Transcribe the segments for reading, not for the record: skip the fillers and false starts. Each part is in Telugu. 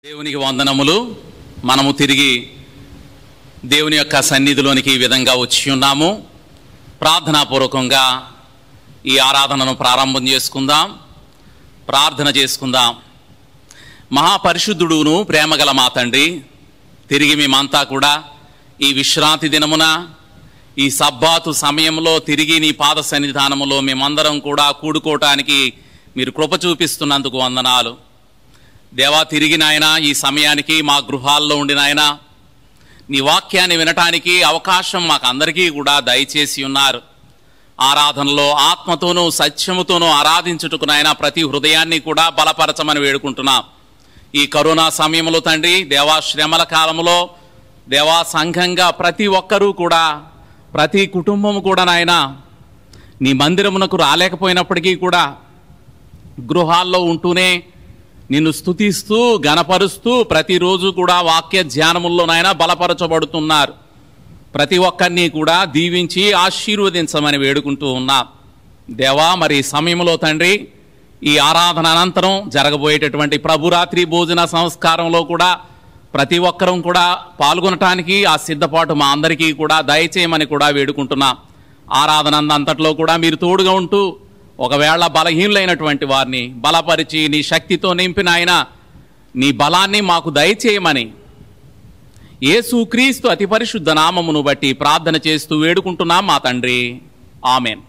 దేవునికి వందనములు. మనము తిరిగి దేవుని యొక్క సన్నిధిలోనికి ఈ విధంగా వచ్చి ఉన్నాము. ప్రార్థనాపూర్వకంగా ఈ ఆరాధనను ప్రారంభం చేసుకుందాం. ప్రార్థన చేసుకుందాం. మహాపరిశుద్ధుడును ప్రేమగల మా తండ్రి, తిరిగి మేమంతా కూడా ఈ విశ్రాంతి దినమున ఈ సబ్బాతు సమయంలో తిరిగి నీ పాద సన్నిధానములో మేమందరం కూడా కూడుకోవటానికి మీరు కృప చూపిస్తున్నందుకు వందనాలు దేవా. తిరిగి నాయన ఈ సమయానికి మా గృహాల్లో ఉండి నాయన నీ వాక్యాన్ని వినటానికి అవకాశం మాకు అందరికీ కూడా దయచేసి ఉన్నారు. ఆరాధనలో ఆత్మతోనూ సత్యముతోనూ ఆరాధించుటకు నాయన ప్రతి హృదయాన్ని కూడా బలపరచమని వేడుకుంటున్నాం. ఈ కరోనా సమయంలో తండ్రి, దేవా శ్రమల కాలంలో దేవా సంఘంగా ప్రతి ఒక్కరూ కూడా, ప్రతి కుటుంబము కూడా నాయన నీ మందిరమునకు రాలేకపోయినప్పటికీ కూడా గృహాల్లో ఉంటూనే నిన్ను స్తుతిస్తూ గణపరుస్తూ ప్రతిరోజు కూడా వాక్య ధ్యానముల్లో నాయన బలపరచబడుతున్నారు. ప్రతి ఒక్కరిని కూడా దీవించి ఆశీర్వదించమని వేడుకుంటూ ఉన్నా దేవా. మరి సమయంలో తండ్రి, ఈ ఆరాధన అనంతరం జరగబోయేటటువంటి ప్రభురాత్రి భోజన సంస్కారంలో కూడా ప్రతి ఒక్కరం కూడా పాల్గొనటానికి ఆ సిద్ధపాటు మా అందరికీ కూడా దయచేయమని కూడా వేడుకుంటున్నాం. ఆరాధన అంతట్లో కూడా మీరు తోడుగా ఉంటూ ఒకవేళ బలహీనులైనటువంటి వారిని బలపరిచి నీ శక్తితో నింపిన ఆయన నీ బలాన్ని మాకు దయచేయమని యేసుక్రీస్తు అతి పరిశుద్ధ నామమును బట్టి ప్రార్థన చేస్తూ వేడుకుంటున్నాం మా తండ్రి. ఆమెన్.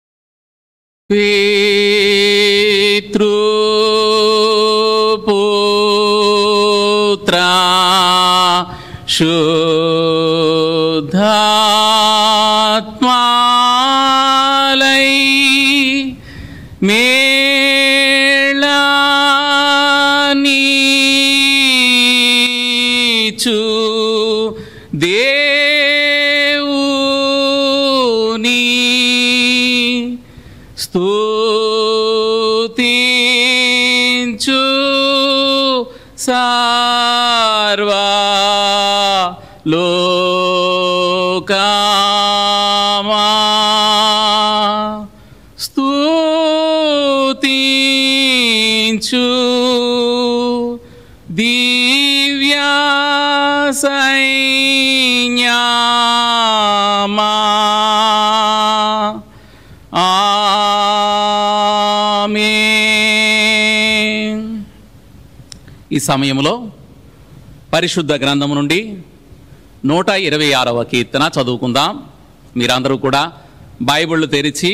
పితృ పుత్ర శుద్ధాత్మాలై మేళనీచు దేవుని స్తుతించు సర్వలోకమా స్తుతించు దివ్య సైన్యమా. ఆమేన్. ఈ సమయంలో పరిశుద్ధ గ్రంథము నుండి 126వ కీర్తన చదువుకుందాం. మీరందరూ కూడా బైబిళ్ళు తెరిచి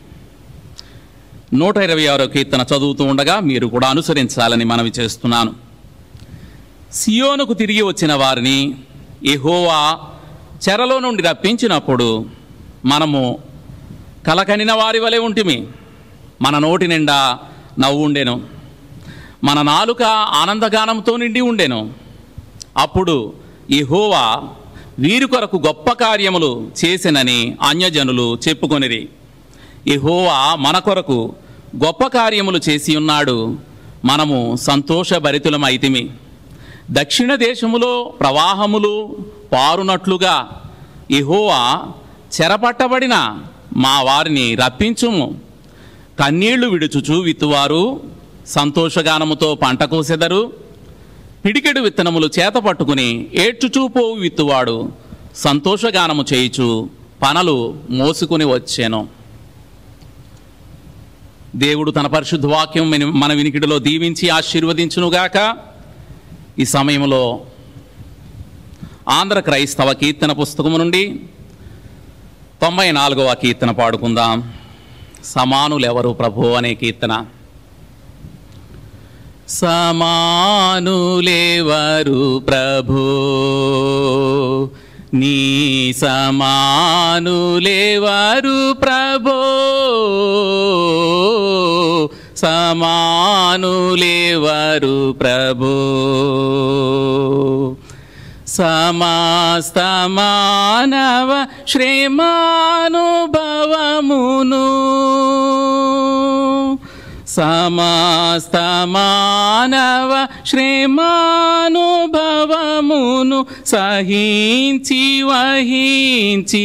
126వ కీర్తన చదువుతూ ఉండగా మీరు కూడా అనుసరించాలని మనవి చేస్తున్నాను. సియోనుకు తిరిగి వచ్చిన వారిని యెహోవా చెరలో నుండి రప్పించినప్పుడు మనము కలకనిన వారి వలె ఉంటిమి. మన నోటి నిండా నవ్వు ఉండెను, మన నాలుక ఆనందగానంతో నిండి ఉండెను. అప్పుడు యెహోవా వీరి కొరకు గొప్ప కార్యములు చేసెనని అన్యజనులు చెప్పుకొనిరి. యెహోవా మన కొరకు గొప్ప కార్యములు చేసి ఉన్నాడు, మనము సంతోషభరితులమైతిమి. దక్షిణ దేశములో ప్రవాహములు పారునట్లుగా యెహోవా చెరపట్టబడిన మా వారిని రప్పించుము. కన్నీళ్లు విడుచుచు విత్తువారు సంతోషగానముతో పంట కోసెదరు. పిడికెడు విత్తనములు చేత పట్టుకుని ఏడ్చుచూ పోవు విత్తువాడు సంతోషగానము చేయుచు పనలు మోసుకుని వచ్చాను. దేవుడు తన పరిశుద్ధ వాక్యం మన వినికిడిలో దీవించి ఆశీర్వదించునుగాక. ఈ సమయంలో ఆంధ్ర క్రైస్తవ కీర్తన పుస్తకము నుండి 94వ కీర్తన పాడుకుందాం. సమానులెవరు ప్రభు అనే కీర్తన. సమానులెవరు ప్రభు, నీ సమానులెవరు ప్రభు, సమానులెవరు ప్రభు. సమస్త మానవ శ్రేమానుభవమును, సమస్త మానవ శ్రేమానుభవమును సహించి వహించి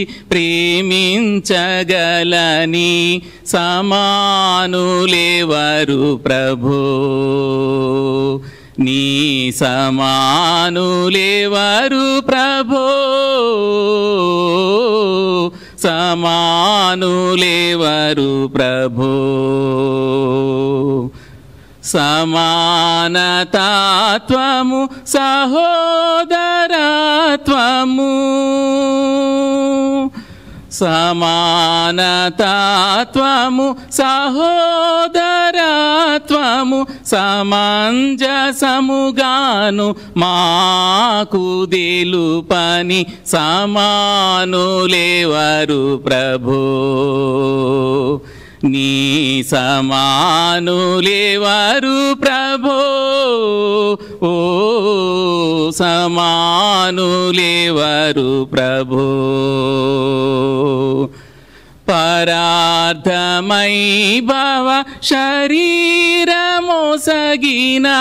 ప్రేమించగలని సమానులెవరు ప్రభు. నీ సమానులెవరు ప్రభో, సమానులెవరు ప్రభో. సమానతత్వము సహోదరత్వము, సమానతత్వము సహోదరత్వము సమంజసముగాను మాకు తెలుపని సమానులెవరు ప్రభో. నీ సమానులెవరు ప్రభో, ఓ సమానులెవరు ప్రభో. పరార్థమై భవ శరీరమొసగినా,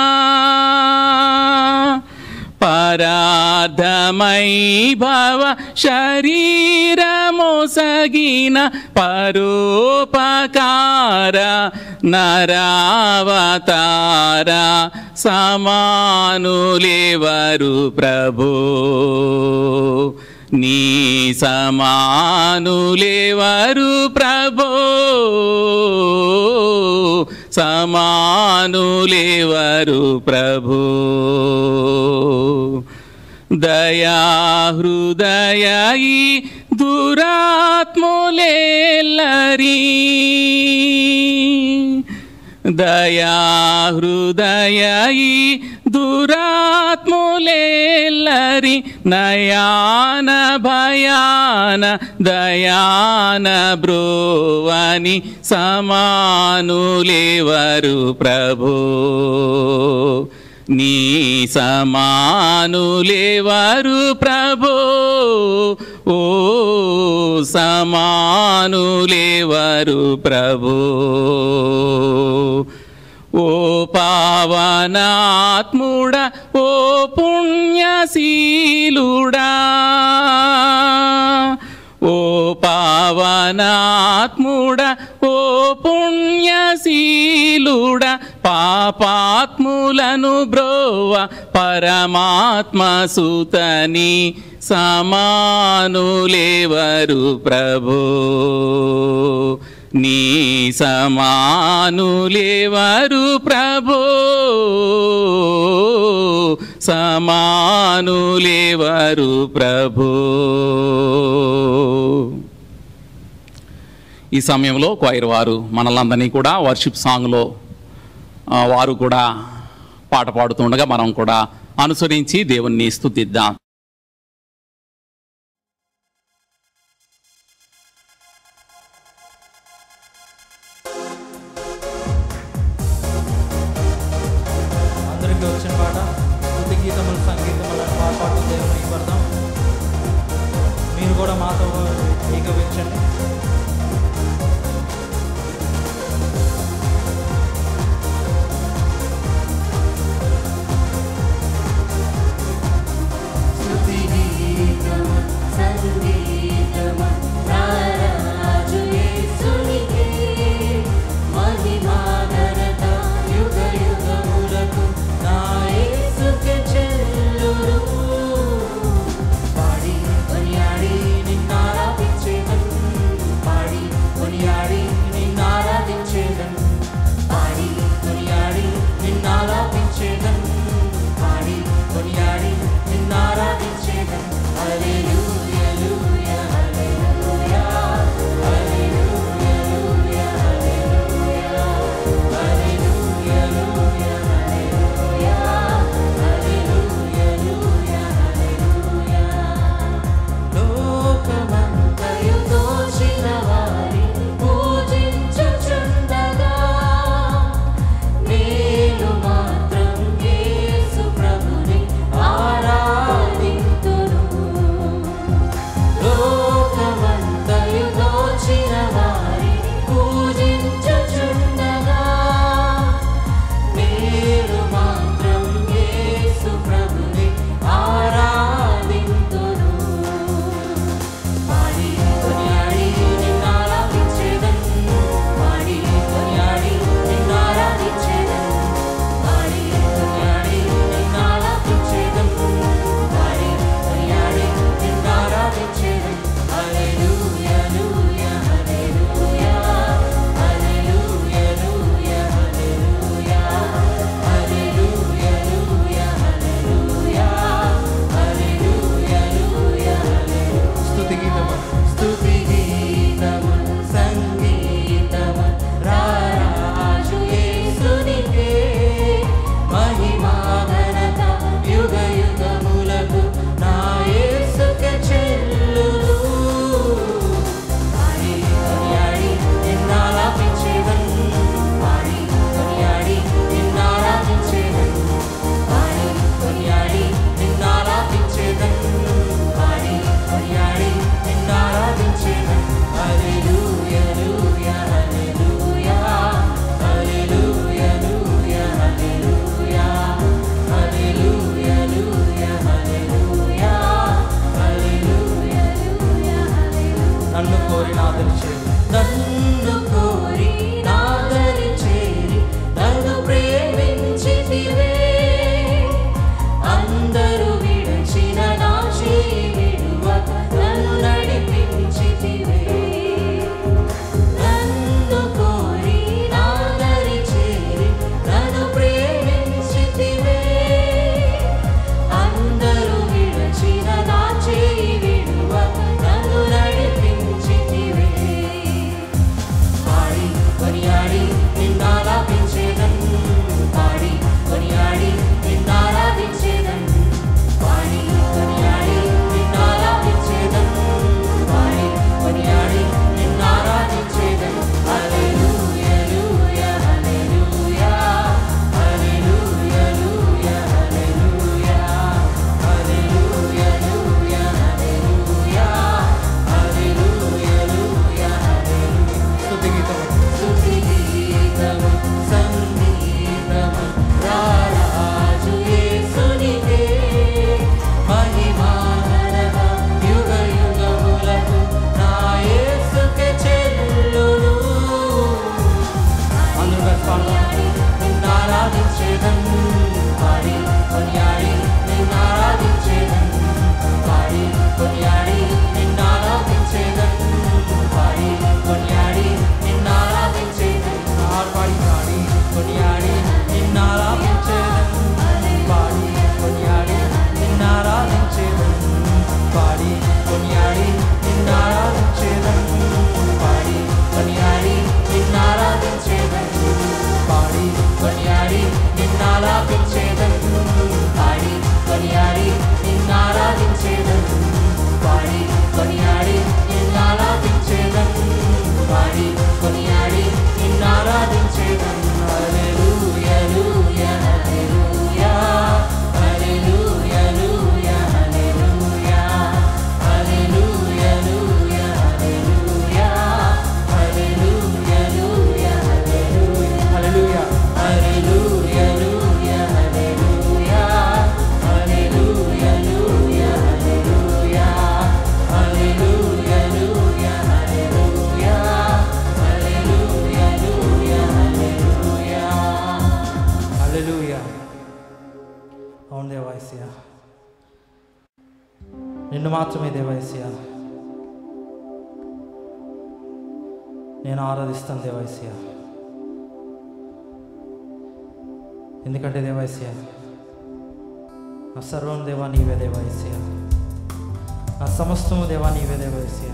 పరార్థమై భవ శరీరమొసగిన పరోపకార నరావతార సమానులెవరు ప్రభో. నీ సమానులెవరు ప్రభో, సమానులెవరు ప్రభో. దయాహృదయీ దురాత్ములెల్లరీ, దయాహృదయీ దురాత్ములెల్లరి నయాన భయాన దయాన బ్రోవని సమానులెవరు ప్రభో. నీ సమానులెవరు ప్రభో, ఓ సమానులెవరు ప్రభో. ఓ పావనాత్ముడా, ఓ పుణ్యశీలుడా, ఓ పావనాత్ముడా, ఓ పుణ్యశీలుడా, పాపాత్ములను బ్రోవ పరమాత్మ సుతని సమానులెవరు ప్రభో. నీ సమానులెవరు ప్రభో, సమానులెవరు ప్రభో. ఈ సమయంలో క్వైర్ వారు మనలందరినీ కూడా వర్షిప్ సాంగ్లో వారు కూడా పాట పాడుతుండగా మనం కూడా అనుసరించి దేవుణ్ణి స్తుతిద్దాం. అందరికీ వచ్చిన పాట స్తుతి గీతములు సంగీతములను పాడుతూ దేవునికి పడదాం. మీరు కూడా మాతో ఏకీభవించండి. పాడి కొనియాడి నిన్నారాధించేదం కొనియాడి నిన్నారాధించేదను, పాడి కొనియాడి నిన్నారాధించేదను, పాడి కొనియాడి నిన్నారాధించేదను, పాడి కొనియాడి నిన్నారాధించేదను, పాడి కొనియాడి నిన్నారాధించేదను, పాడి కొనియాడి నిన్నారాధించేదను, పాడి కొనియాడి నిన్నారాధించేదను, పాడి కొనియాడి నిన్నారాధించేదను. హల్లెలూయా హల్లెలూయా హల్లెలూయా హల్లెలూయా హల్లెలూయా హల్లెలూయా హల్లెలూయా హల్లెలూయా హల్లెలూయా హల్లెలూయా హల్లెలూయా హల్లెలూయా హల్లెలూయా హల్లెలూయా హల్లెలూయా హల్లెలూయా హల్లెలూయా. అవును దేవాయస్య, నిన్ను మాత్రమే దేవాయస్య నేను ఆరాధిస్తాను దేవాయస్య. ఎందుకంటే దేవాయస్య నా సర్వం దేవా నీవే దేవాయస్య, నా సమస్తము దేవా నీవే దేవాయస్య.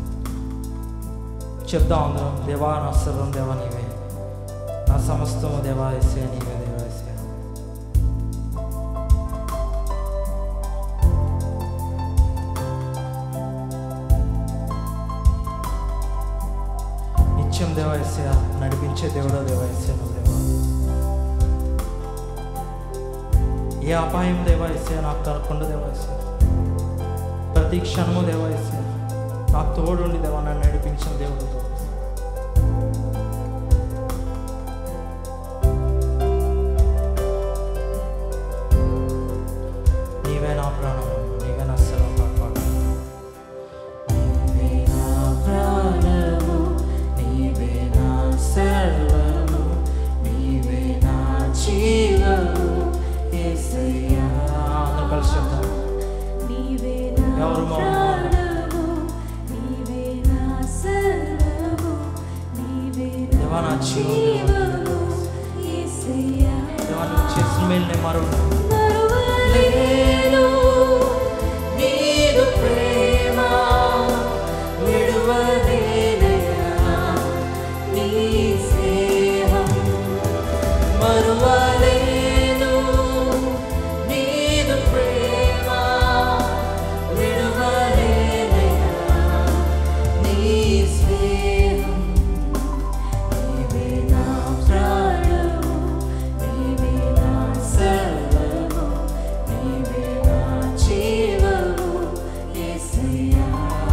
చెప్దాం అందరం, దేవా నా సర్వం దేవా నీవే, నా సమస్తము దేవాయస్య నీవే దేవాయస్య. నిత్యం దేవాయస్య నడిపించే దేవుడో దేవాయస్య నువ్వు దేవా. ఏ అపాయం దేవాయస్య నాకు కలగకుండా దేవాయస్య, ప్రతి క్షణము దేవాయస్య నాకు తోడుండి దేవా నన్ను నడిపించిన దేవుడు దేవాయస్య. నీవే నా ప్రాణం, నీవే నా సర్వం కాపాడు. నీవే నా ప్రాణము, నీవే నా సర్వము, నీవే నా జీవము యేసయ్యా. అందరూ కలిసి చెప్తాం. నీవే నా ప్రాణము, నీవే నా సర్వము, నీవే దేవా నా నా జీవము యేసయ్యా. దేవా నువ్వు చేసిన మేలునే మరువను. మరువలేను నీదు ప్రేమ, విడువలేనయ్యా నీ స్నేహం. మరువలేను నీదు ప్రేమ, విడువలేనయ్యా నీ స్నేహం. నీవే నా ప్రాణము, నీవే నా సర్వము, నీవే నా జీవము యేసయ్యా.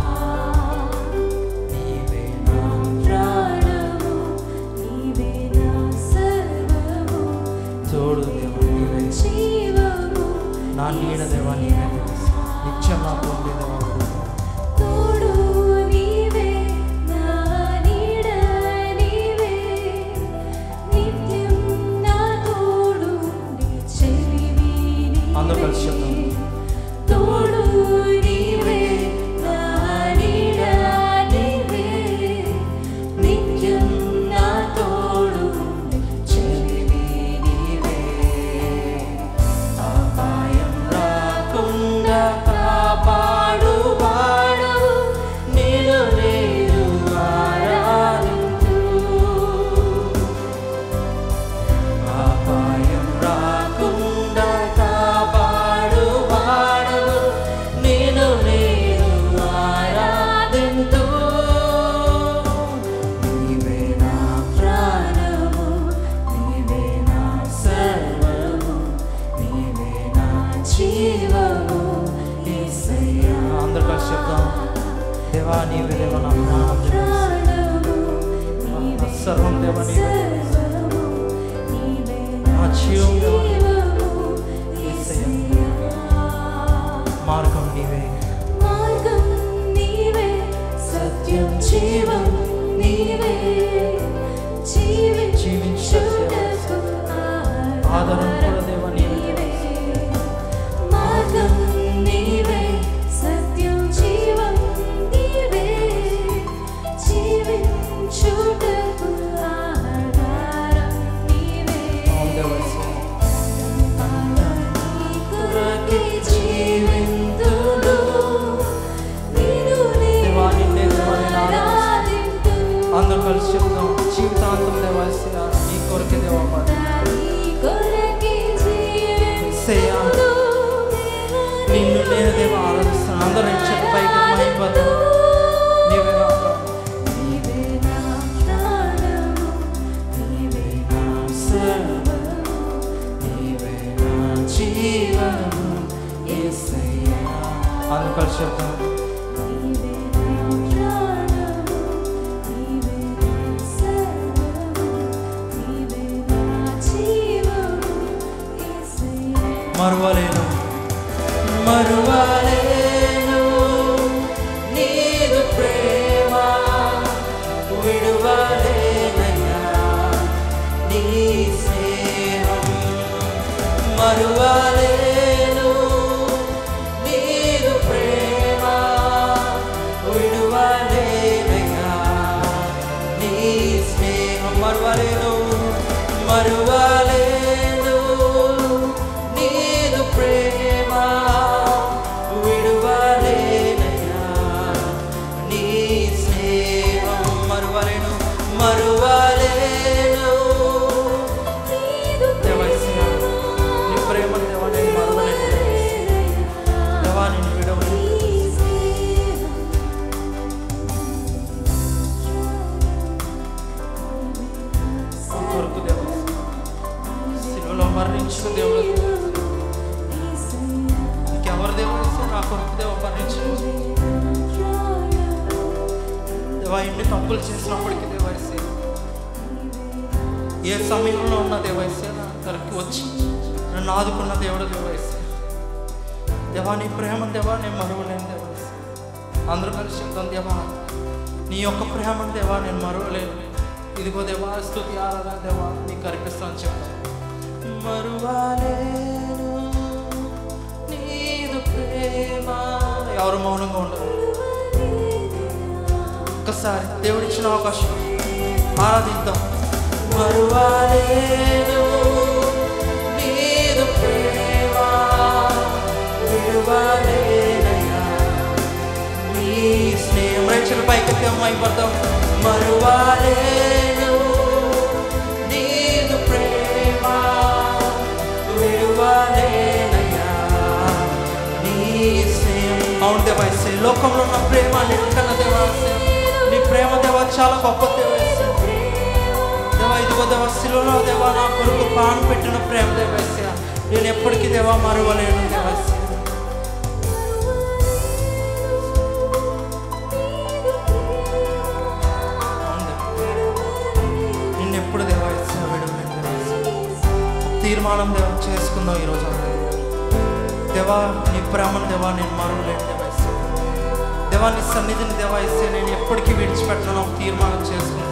నీవే నా ప్రాణము, నీవే నా సర్వము, తోడు దేవా నీవే, జీవము నా నీడ దేవా నీవే దేవాయస్య. నిత్యం నాకు ఉండే దేవా తోడు నీవే, నా నీడ నీవే, నిత్యం నా తోడు చెలివి అందరూ కలిసి చెప్తాం. తోడు నీవే, నా నీడ నీవే, నిత్యం నా తోడు చెలివి నీవే. అపాయం రాకుండా కాపాడు వాడు, నిన్ను నేను ఆరాధింతును. అపాయం రాకుండా కాపాడు వాడు, నిన్ను నేను ఆరాధింతు. నీవే నా ప్రాణము, నీవే నా సర్వము, నీవే నా జీవము యేసయ్యా. అందరూ కలిసి చెప్తాం. దేవా నీవే దేవా నా ప్రాణం దేవాయస్య. ప్రాణము, నీవే సర్వం దేవా నీవే, సర్వము, నీవే నా నా జీవం దేవా నీవే. జీవము యేసయ్యా. మార్గం నీవే, మార్గం నీవే, సత్యం జీవం నీవే, జీవించుటకు ఆదరణ కూడా దేవా నీవే. మార్గం నీవే, సత్యం జీవం నీవే, జీవించుటకు ఆధారం నీవే. కలిసి చెప్తాం. మరువలేను మరువలేను నీదు ప్రేమ విడువలేనయ్యా నీ స్నేహం మరువలేను నీదు ప్రేమ విడువలేనయ్యా నీ స్నేహం మరువలేను మరువలేను నీదు ప్రేమ విడువలేనయ్యా నీ స్నేహం మరువలేను మరువలేను దేవయ్యా నీ ప్రేమను దేవా నేను మరువలేను దేవా నిన్ను విడవలేను కొరకు దేవా సిలువలో మరణించిన దేవుడు ఇంకెవరు దేవుడు నా కొరకు దేవ మరణించు దేవా ఎన్ని తప్పులు చేసినప్పటికీ దేవైసే ఏ సమయంలో ఉన్న దేవైసే నా దగ్గరికి వచ్చి నన్ను ఆదుకున్న దేవుడు దేవైసే దేవా నీ ప్రేమ దేవా నేను మరువలేను దేవైసే అందరూ కలిసి చెప్తాం దేవా నీ యొక్క ప్రేమను దేవా నేను మరువలేను ఇదిగో దేవా స్తుతి ఆరాధన దేవా నీకు అర్పిస్తాను చెప్తాను మరువలేను నీదు ప్రేమ ఎవరు మౌనంగా ఉండరు ఒక్కసారి దేవుడిచ్చిన అవకాశం ఆరాధిద్దాం మరువలేను నీదు ప్రేమ విడువలేనయ్యా నీ స్నేహం రైతుల పైకి అమ్మాయి పడతాం మరువలేను నీదు ప్రేమ విడువలేనయ్యా నీ స్నేహం అవును దేవాసే లోకంలో ఉన్న ప్రేమ నిక్కన్న దేవాసే నీ ప్రేమ దేవా చాలా గొప్ప దేవాసే దేవా ఇదిగో దేవా శిలువలో దేవా నా కొరకు ప్రాణం పెట్టిన ప్రేమ దేవాసే నేను ఎప్పటికీ దేవా మరువలేను దేవాసే నిన్నెప్పుడు దేవాసే విడవలేను దేవాసే తీర్మానం దేవా చేసుకుందాం ఈరోజు దేవా నీ ప్రేమను దేవా నేను మరువలేను దేవాసే దేవా నీ సన్నిధిని దేవాసే నేను ఎప్పటికీ విడిచిపెట్టను తీర్మానం చేసుకున్నాను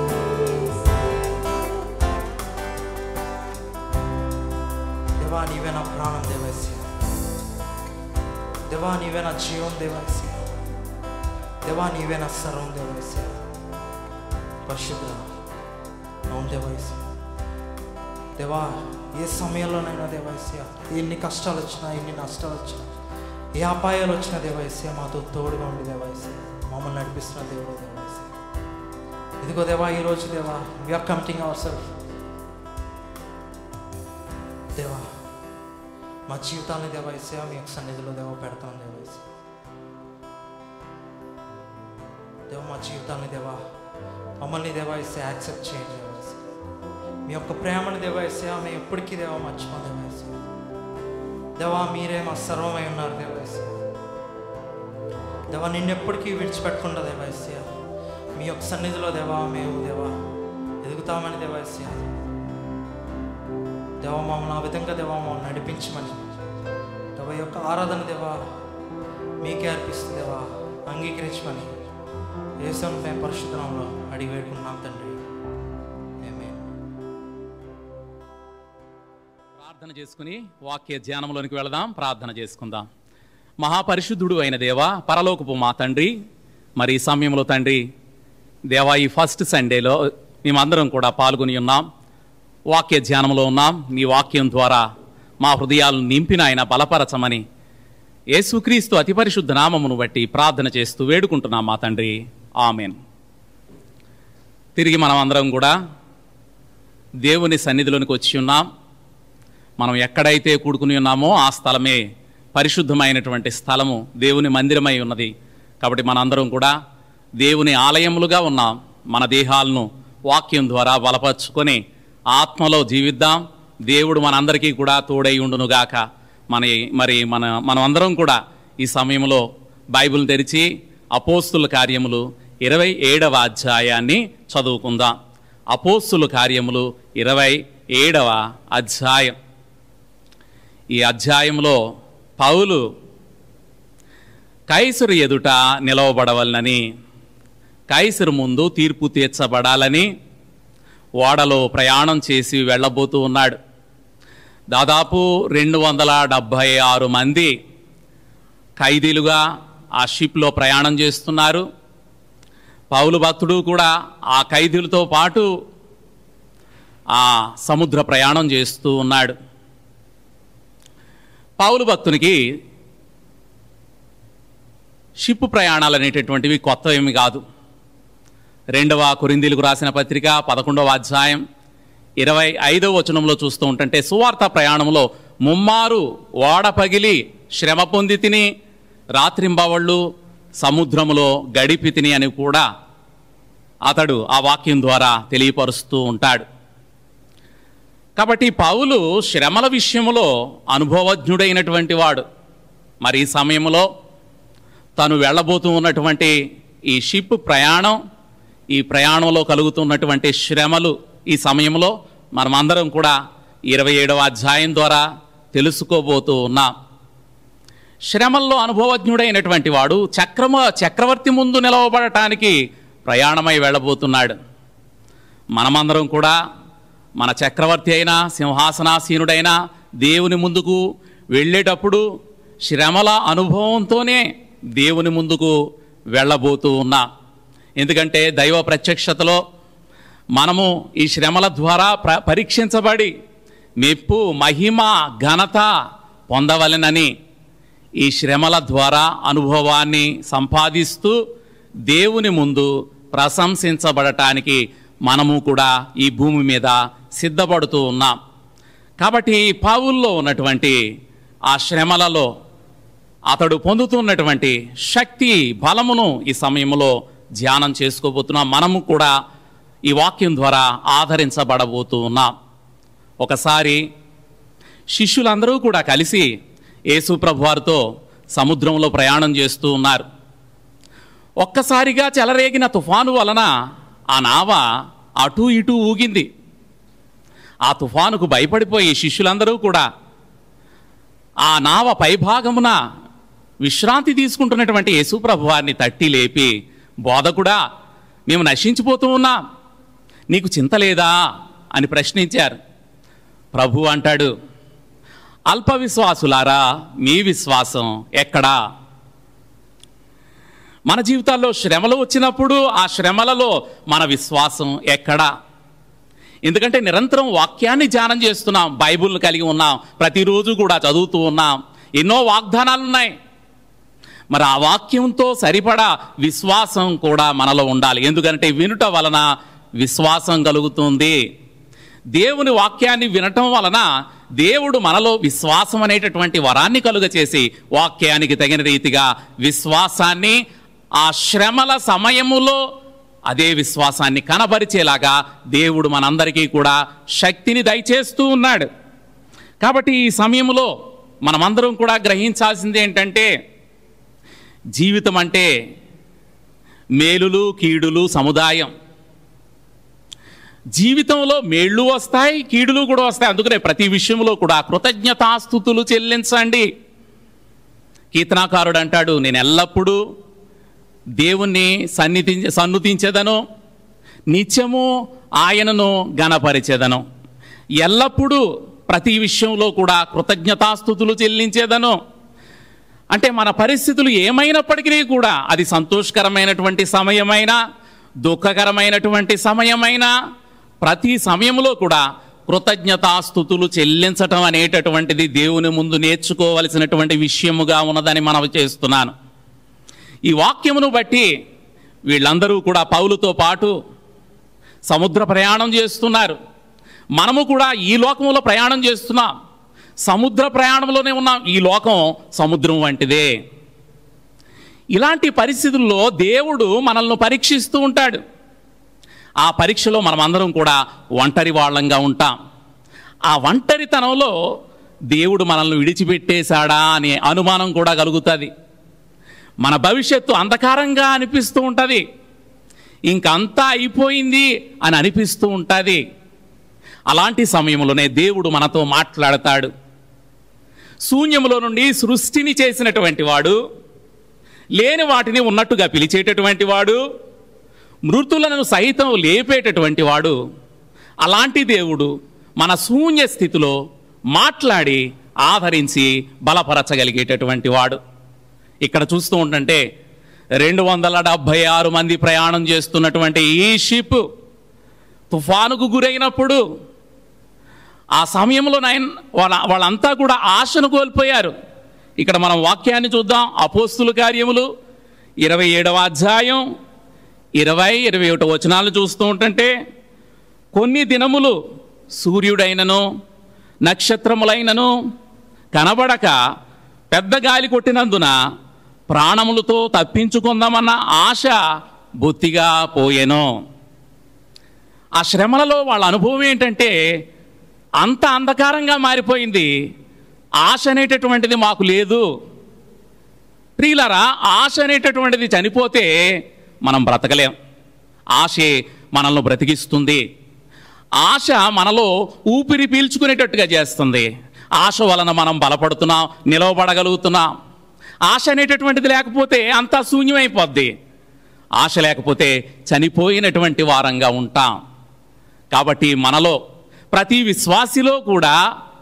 దేవా నీవే నా ప్రాణం దేవాసే దేవా నీవే నా జీవం దేవాసే దేవా నీవే నా సర్వం దేవాసే పరిశుద్ధ అవును దేవాసే దేవా ఏ సమయంలోనైనా దేవాసే ఎన్ని కష్టాలు వచ్చినా ఎన్ని నష్టాలు వచ్చినా ఏ అపాయాలు వచ్చినా దేవాసే మాతో తోడుగా ఉండి దేవాసే మమ్మల్ని నడిపిస్తున్న దేవుడు దేవాసే ఇదిగో దేవా ఈరోజు దేవా వీఆర్ కమిటింగ్ అవర్ సెల్ఫ్ దేవా మా జీవితాన్ని దేవాసే మీ యొక్క సన్నిధిలో దేవా పెడతాను దేవాసే దేవా మా జీవితాన్ని దేవా మమ్మల్ని దేవాసే యాక్సెప్ట్ చేయండి దేవాసే మీ యొక్క ప్రేమను దేవాసే మేము ఎప్పటికీ దేవా మర్చిపో దేవాసే దేవా మీరే మా సర్వమై ఉన్నారు దేవాసే దేవా నిన్నెప్పటికీ విడిచిపెట్టకుండా దేవాసే మీ యొక్క సన్నిధిలో దేవా మేము దేవా ఎదుగుతామని దేవాసే దేవా మమ్మల్ని ఆ విధంగా దేవా మమ్మల్ని నడిపించమని దేవా యొక్క ఆరాధన దేవా మీకే అర్పిస్తుంది దేవా అంగీకరించమని యేసుని మేము పరిశుద్ధ నామములో అడిగి వేడుకుంటున్నాం తండ్రి ఆమేన్. ప్రార్థన చేసుకుని వాక్య ధ్యానంలోనికి వెళదాం. ప్రార్థన చేసుకుందాం. మహాపరిశుద్ధుడు అయిన దేవా, పరలోకపు మా తండ్రి, మరి ఈ సమయంలో తండ్రి దేవా ఈ ఫస్ట్ సండేలో మేమందరం కూడా పాల్గొని ఉన్నాం. వాక్య ధ్యానంలో ఉన్నాం. నీ వాక్యం ద్వారా మా హృదయాలను నింపిన ఆయన బలపరచమని యేసుక్రీస్తు అతి పరిశుద్ధ నామమును బట్టి ప్రార్థన చేస్తూ వేడుకుంటున్నాం మా తండ్రి. ఆమెన్. తిరిగి మనం అందరం కూడా దేవుని సన్నిధిలోనికి వచ్చి ఉన్నాం. మనం ఎక్కడైతే కూడుకుని ఉన్నామో ఆ స్థలమే పరిశుద్ధమైనటువంటి స్థలము, దేవుని మందిరమై ఉన్నది. కాబట్టి మనందరం కూడా దేవుని ఆలయములుగా ఉన్నాం. మన దేహాలను వాక్యం ద్వారా బలపరుచుకొని ఆత్మలో జీవిద్దాం. దేవుడు మనందరికీ కూడా తోడై ఉండునుగాక. మనం అందరం కూడా ఈ సమయంలో బైబిల్ తెరిచి అపోస్తుల కార్యములు 27వ అధ్యాయాన్ని చదువుకుందాం. అపోస్తుల కార్యములు 27వ అధ్యాయం. ఈ అధ్యాయంలో పౌలు కైసరు ఎదుట నిలవబడవలనని, కైసరు ముందు తీర్పు తీర్చబడాలని ఓడలో ప్రయాణం చేసి వెళ్ళబోతూ ఉన్నాడు. దాదాపు 276 మంది ఖైదీలుగా ఆ షిప్లో ప్రయాణం చేస్తున్నారు. పౌలు భక్తుడు కూడా ఆ ఖైదీలతో పాటు ఆ సముద్ర ప్రయాణం చేస్తూ ఉన్నాడు. పౌలు భక్తునికి షిప్ ప్రయాణాలు అనేటటువంటివి కొత్త ఏమి కాదు. 2వ కొరింథీయులకు రాసిన పత్రిక 11వ అధ్యాయం 25వ వచనంలో చూస్తూ ఉంటుంటే, సువార్త ప్రయాణంలో ముమ్మారు ఓడ పగిలి శ్రమ పొంది తిని, రాత్రింబవళ్ళు సముద్రములో గడిపి తిని అని కూడా అతడు ఆ వాక్యం ద్వారా తెలియపరుస్తూ ఉంటాడు. కాబట్టి పౌలు శ్రమల విషయంలో అనుభవజ్ఞుడైనటువంటి వాడు. మరి ఈ సమయంలో తను వెళ్ళబోతూ ఉన్నటువంటి ఈ షిప్ ప్రయాణం, ఈ ప్రయాణంలో కలుగుతున్నటువంటి శ్రమలు ఈ సమయంలో మనమందరం కూడా 27వ అధ్యాయం ద్వారా తెలుసుకోబోతూ ఉన్నాం. శ్రమల్లో అనుభవజ్ఞుడైనటువంటి వాడు చక్రవర్తి ముందు నిలవబడటానికి ప్రయాణమై వెళ్ళబోతున్నాడు. మనమందరం కూడా మన చక్రవర్తి అయినా సింహాసనాసీనుడైన దేవుని ముందుకు వెళ్ళేటప్పుడు శ్రమల అనుభవంతోనే దేవుని ముందుకు వెళ్ళబోతూ ఉన్నాం. ఎందుకంటే దైవ ప్రత్యక్షతలో మనము ఈ శ్రమల ద్వారా పరీక్షించబడి మెప్పు, మహిమ, ఘనత పొందవలెనని ఈ శ్రమల ద్వారా అనుభవాన్ని సంపాదిస్తూ దేవుని ముందు ప్రశంసించబడటానికి మనము కూడా ఈ భూమి మీద సిద్ధపడుతూ ఉన్నాం. కాబట్టి పౌల్లో ఉన్నటువంటి ఆ శ్రమలలో అతడు పొందుతున్నటువంటి శక్తి, బలమును ఈ సమయంలో ధ్యానం చేసుకోబోతున్నాం. మనము కూడా ఈ వాక్యం ద్వారా ఆదరించబడబోతూ ఉన్నాం. ఒకసారి శిష్యులందరూ కూడా కలిసి యేసు ప్రభువారితో సముద్రంలో ప్రయాణం చేస్తూ ఉన్నారు. ఒక్కసారిగా చెలరేగిన తుఫాను వలన ఆ నావ అటూ ఇటూ ఊగింది. ఆ తుఫానుకు భయపడిపోయి శిష్యులందరూ కూడా ఆ నావ పైభాగమున విశ్రాంతి తీసుకుంటున్నటువంటి యేసు ప్రభువారిని తట్టి లేపి, బోధకుడా, మేము నశించిపోతూ ఉన్నాం, నీకు చింత లేదా అని ప్రశ్నించారు. ప్రభు అంటాడు, అల్ప విశ్వాసులారా, మీ విశ్వాసం ఎక్కడా? మన జీవితాల్లో శ్రమలు వచ్చినప్పుడు ఆ శ్రమలలో మన విశ్వాసం ఎక్కడా? ఎందుకంటే నిరంతరం వాక్యాన్ని ధ్యానం చేస్తున్నాం, బైబిల్ని కలిగి ఉన్నాం, ప్రతిరోజు కూడా చదువుతూ ఉన్నాం, ఎన్నో వాగ్దానాలు ఉన్నాయి. మరి ఆ వాక్యంతో సరిపడా విశ్వాసం కూడా మనలో ఉండాలి. ఎందుకంటే వినుట వలన విశ్వాసం కలుగుతుంది. దేవుని వాక్యాన్ని వినటం వలన దేవుడు మనలో విశ్వాసం అనేటటువంటి వరాన్ని కలుగచేసి వాక్యానికి తగిన రీతిగా విశ్వాసాన్ని ఆ శ్రమల సమయములో అదే విశ్వాసాన్ని కనబరిచేలాగా దేవుడు మనందరికీ కూడా శక్తిని దయచేస్తూ ఉన్నాడు. కాబట్టి ఈ సమయంలో మనమందరం కూడా గ్రహించాల్సింది ఏంటంటే, జీవితం అంటే మేలులు కీడులు సముదాయం. జీవితంలో మేళ్ళు వస్తాయి, కీడులు కూడా వస్తాయి. అందుకనే ప్రతి విషయంలో కూడా కృతజ్ఞతాస్తుతులు చెల్లించండి. కీర్తనాకారుడు అంటాడు, నేను ఎల్లప్పుడూ దేవుణ్ణి సన్నుతించెదను, నిత్యము ఆయనను గణపరిచెదను. ఎల్లప్పుడూ ప్రతి విషయంలో కూడా కృతజ్ఞతాస్తుతులు చెల్లించేదను. అంటే మన పరిస్థితులు ఏమైనప్పటికీ కూడా అది సంతోషకరమైనటువంటి సమయమైనా దుఃఖకరమైనటువంటి సమయమైనా ప్రతి సమయంలో కూడా కృతజ్ఞతాస్తుతులు చెల్లించటం అనేటటువంటిది దేవుని ముందు నేర్చుకోవలసినటువంటి విషయముగా ఉన్నదని మనం చేస్తున్నాను. ఈ వాక్యమును బట్టి వీళ్ళందరూ కూడా పౌలుతో పాటు సముద్ర ప్రయాణం చేస్తున్నారు. మనము కూడా ఈ లోకంలో ప్రయాణం చేస్తున్నాం, సముద్ర ప్రయాణంలోనే ఉన్నాం. ఈ లోకం సముద్రం వంటిదే. ఇలాంటి పరిస్థితుల్లో దేవుడు మనల్ని పరీక్షిస్తూ ఉంటాడు. ఆ పరీక్షలో మనమందరం కూడా ఒంటరి వాళ్ళంగా ఉంటాం. ఆ ఒంటరితనంలో దేవుడు మనల్ని విడిచిపెట్టేశాడా అనే అనుమానం కూడా కలుగుతుంది. మన భవిష్యత్తు అంధకారంగా అనిపిస్తూ ఉంటుంది, ఇంకంతా అయిపోయింది అని అనిపిస్తూ ఉంటుంది. అలాంటి సమయంలోనే దేవుడు మనతో మాట్లాడతాడు. శూన్యములో నుండి సృష్టిని చేసినటువంటి వాడు, లేని వాటిని ఉన్నట్టుగా పిలిచేటటువంటి వాడు, మృతులను సైతం లేపేటటువంటి వాడు, అలాంటి దేవుడు మన శూన్య స్థితిలో మాట్లాడి ఆదరించి బలపరచగలిగేటటువంటి వాడు. ఇక్కడ చూస్తూ ఉంటుంటే 276 మంది ప్రయాణం చేస్తున్నటువంటి ఈ షిప్ తుఫానుకు గురైనప్పుడు ఆ సమయంలో వాళ్ళంతా కూడా ఆశను కోల్పోయారు. ఇక్కడ మనం వాక్యాన్ని చూద్దాం. అపోస్తుల కార్యములు 27వ అధ్యాయం 20-21 వచనాలు చూస్తూ ఉంటుంటే, కొన్ని దినములు సూర్యుడైనను నక్షత్రములైనను కనబడక పెద్ద గాలి కొట్టినందున ప్రాణములతో తప్పించుకుందామన్న ఆశ బొత్తిగా పోయెను. ఆ శ్రమలలో వాళ్ళ అనుభవం ఏంటంటే అంత అంధకారంగా మారిపోయింది, ఆశ అనేటటువంటిది మాకు లేదు. ప్రియులారా, ఆశ అనేటటువంటిది చనిపోతే మనం బ్రతకలేం. ఆశే మనల్ని బ్రతికిస్తుంది. ఆశ మనలో ఊపిరి పీల్చుకునేటట్టుగా చేస్తుంది. ఆశ వలన మనం బలపడుతున్నాం, నిలవబడగలుగుతున్నాం. ఆశ అనేటటువంటిది లేకపోతే అంతా శూన్యమైపోద్ది. ఆశ లేకపోతే చనిపోయినటువంటి వారంగా ఉంటాం. కాబట్టి మనలో ప్రతి విశ్వాసిలో కూడా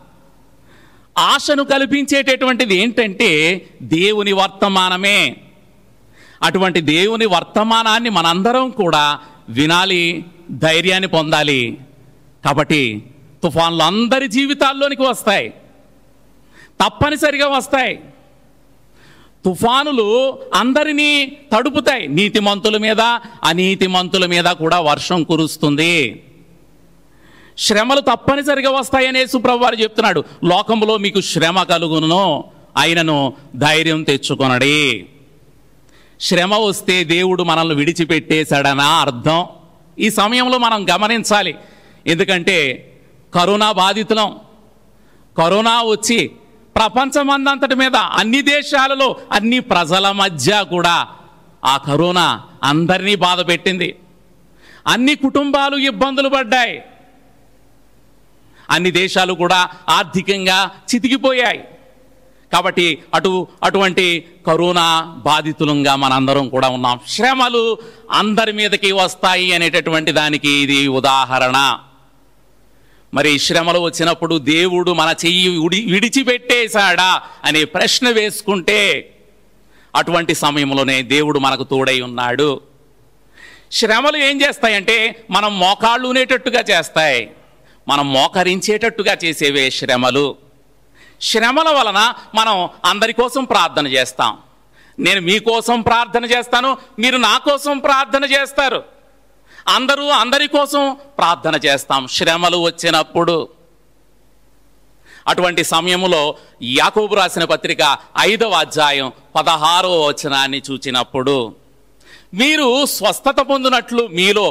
ఆశను కల్పించేటటువంటిది ఏంటంటే దేవుని వర్తమానమే. అటువంటి దేవుని వర్తమానాన్ని మనందరం కూడా వినాలి, ధైర్యాన్ని పొందాలి. కాబట్టి తుఫాన్లు అందరి జీవితాల్లోనికి వస్తాయి, తప్పనిసరిగా వస్తాయి. తుఫానులు అందరినీ తడుపుతాయి. నీతిమంతుల మీద అనీతిమంతుల మీద కూడా వర్షం కురుస్తుంది. శ్రమలు తప్పనిసరిగా వస్తాయని యేసుప్రభువు వారు చెప్తున్నాడు. లోకంలో మీకు శ్రమ కలుగును, అయినను ధైర్యం తెచ్చుకొనడి. శ్రమ వస్తే దేవుడు మనల్ని విడిచిపెట్టేశాడనా అర్థం. ఈ సమయంలో మనం గమనించాలి. ఎందుకంటే కరోనా బాధితులం. కరోనా వచ్చి ప్రపంచమందంతటి మీద అన్ని దేశాలలో అన్ని ప్రజల మధ్య కూడా ఆ కరోనా అందరినీ బాధ పెట్టింది. అన్ని కుటుంబాలు ఇబ్బందులు పడ్డాయి. అన్ని దేశాలు కూడా ఆర్థికంగా చితికిపోయాయి. కాబట్టి అటువంటి కరోనా బాధితులంగా మనందరం కూడా ఉన్నాం. శ్రమలు అందరి మీదకి వస్తాయి అనేటటువంటి దానికి ఇది ఉదాహరణ. మరి శ్రమలు వచ్చినప్పుడు దేవుడు మన చెయ్యి విడిచిపెట్టేశాడా అనే ప్రశ్న వేసుకుంటే అటువంటి సమయంలోనే దేవుడు మనకు తోడై ఉన్నాడు. శ్రమలు ఏం చేస్తాయంటే మనం మోకాళ్ళు ఉనేటట్టుగా చేస్తాయి, మనం మోకరించేటట్టుగా చేసేవే శ్రమలు. శ్రమల వలన మనం అందరి కోసం ప్రార్థన చేస్తాం. నేను మీకోసం ప్రార్థన చేస్తాను, మీరు నా కోసం ప్రార్థన చేస్తారు. అందరి కోసం ప్రార్థన చేస్తాం శ్రమలు వచ్చినప్పుడు. అటువంటి సమయంలో యాకోబు రాసిన పత్రిక 5వ అధ్యాయం 16వ వచనాన్ని చూచినప్పుడు, మీరు స్వస్థత పొందినట్లు మీలో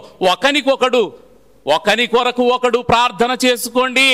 ఒకని కొరకు ఒకడు ప్రార్థన చేసుకోండి.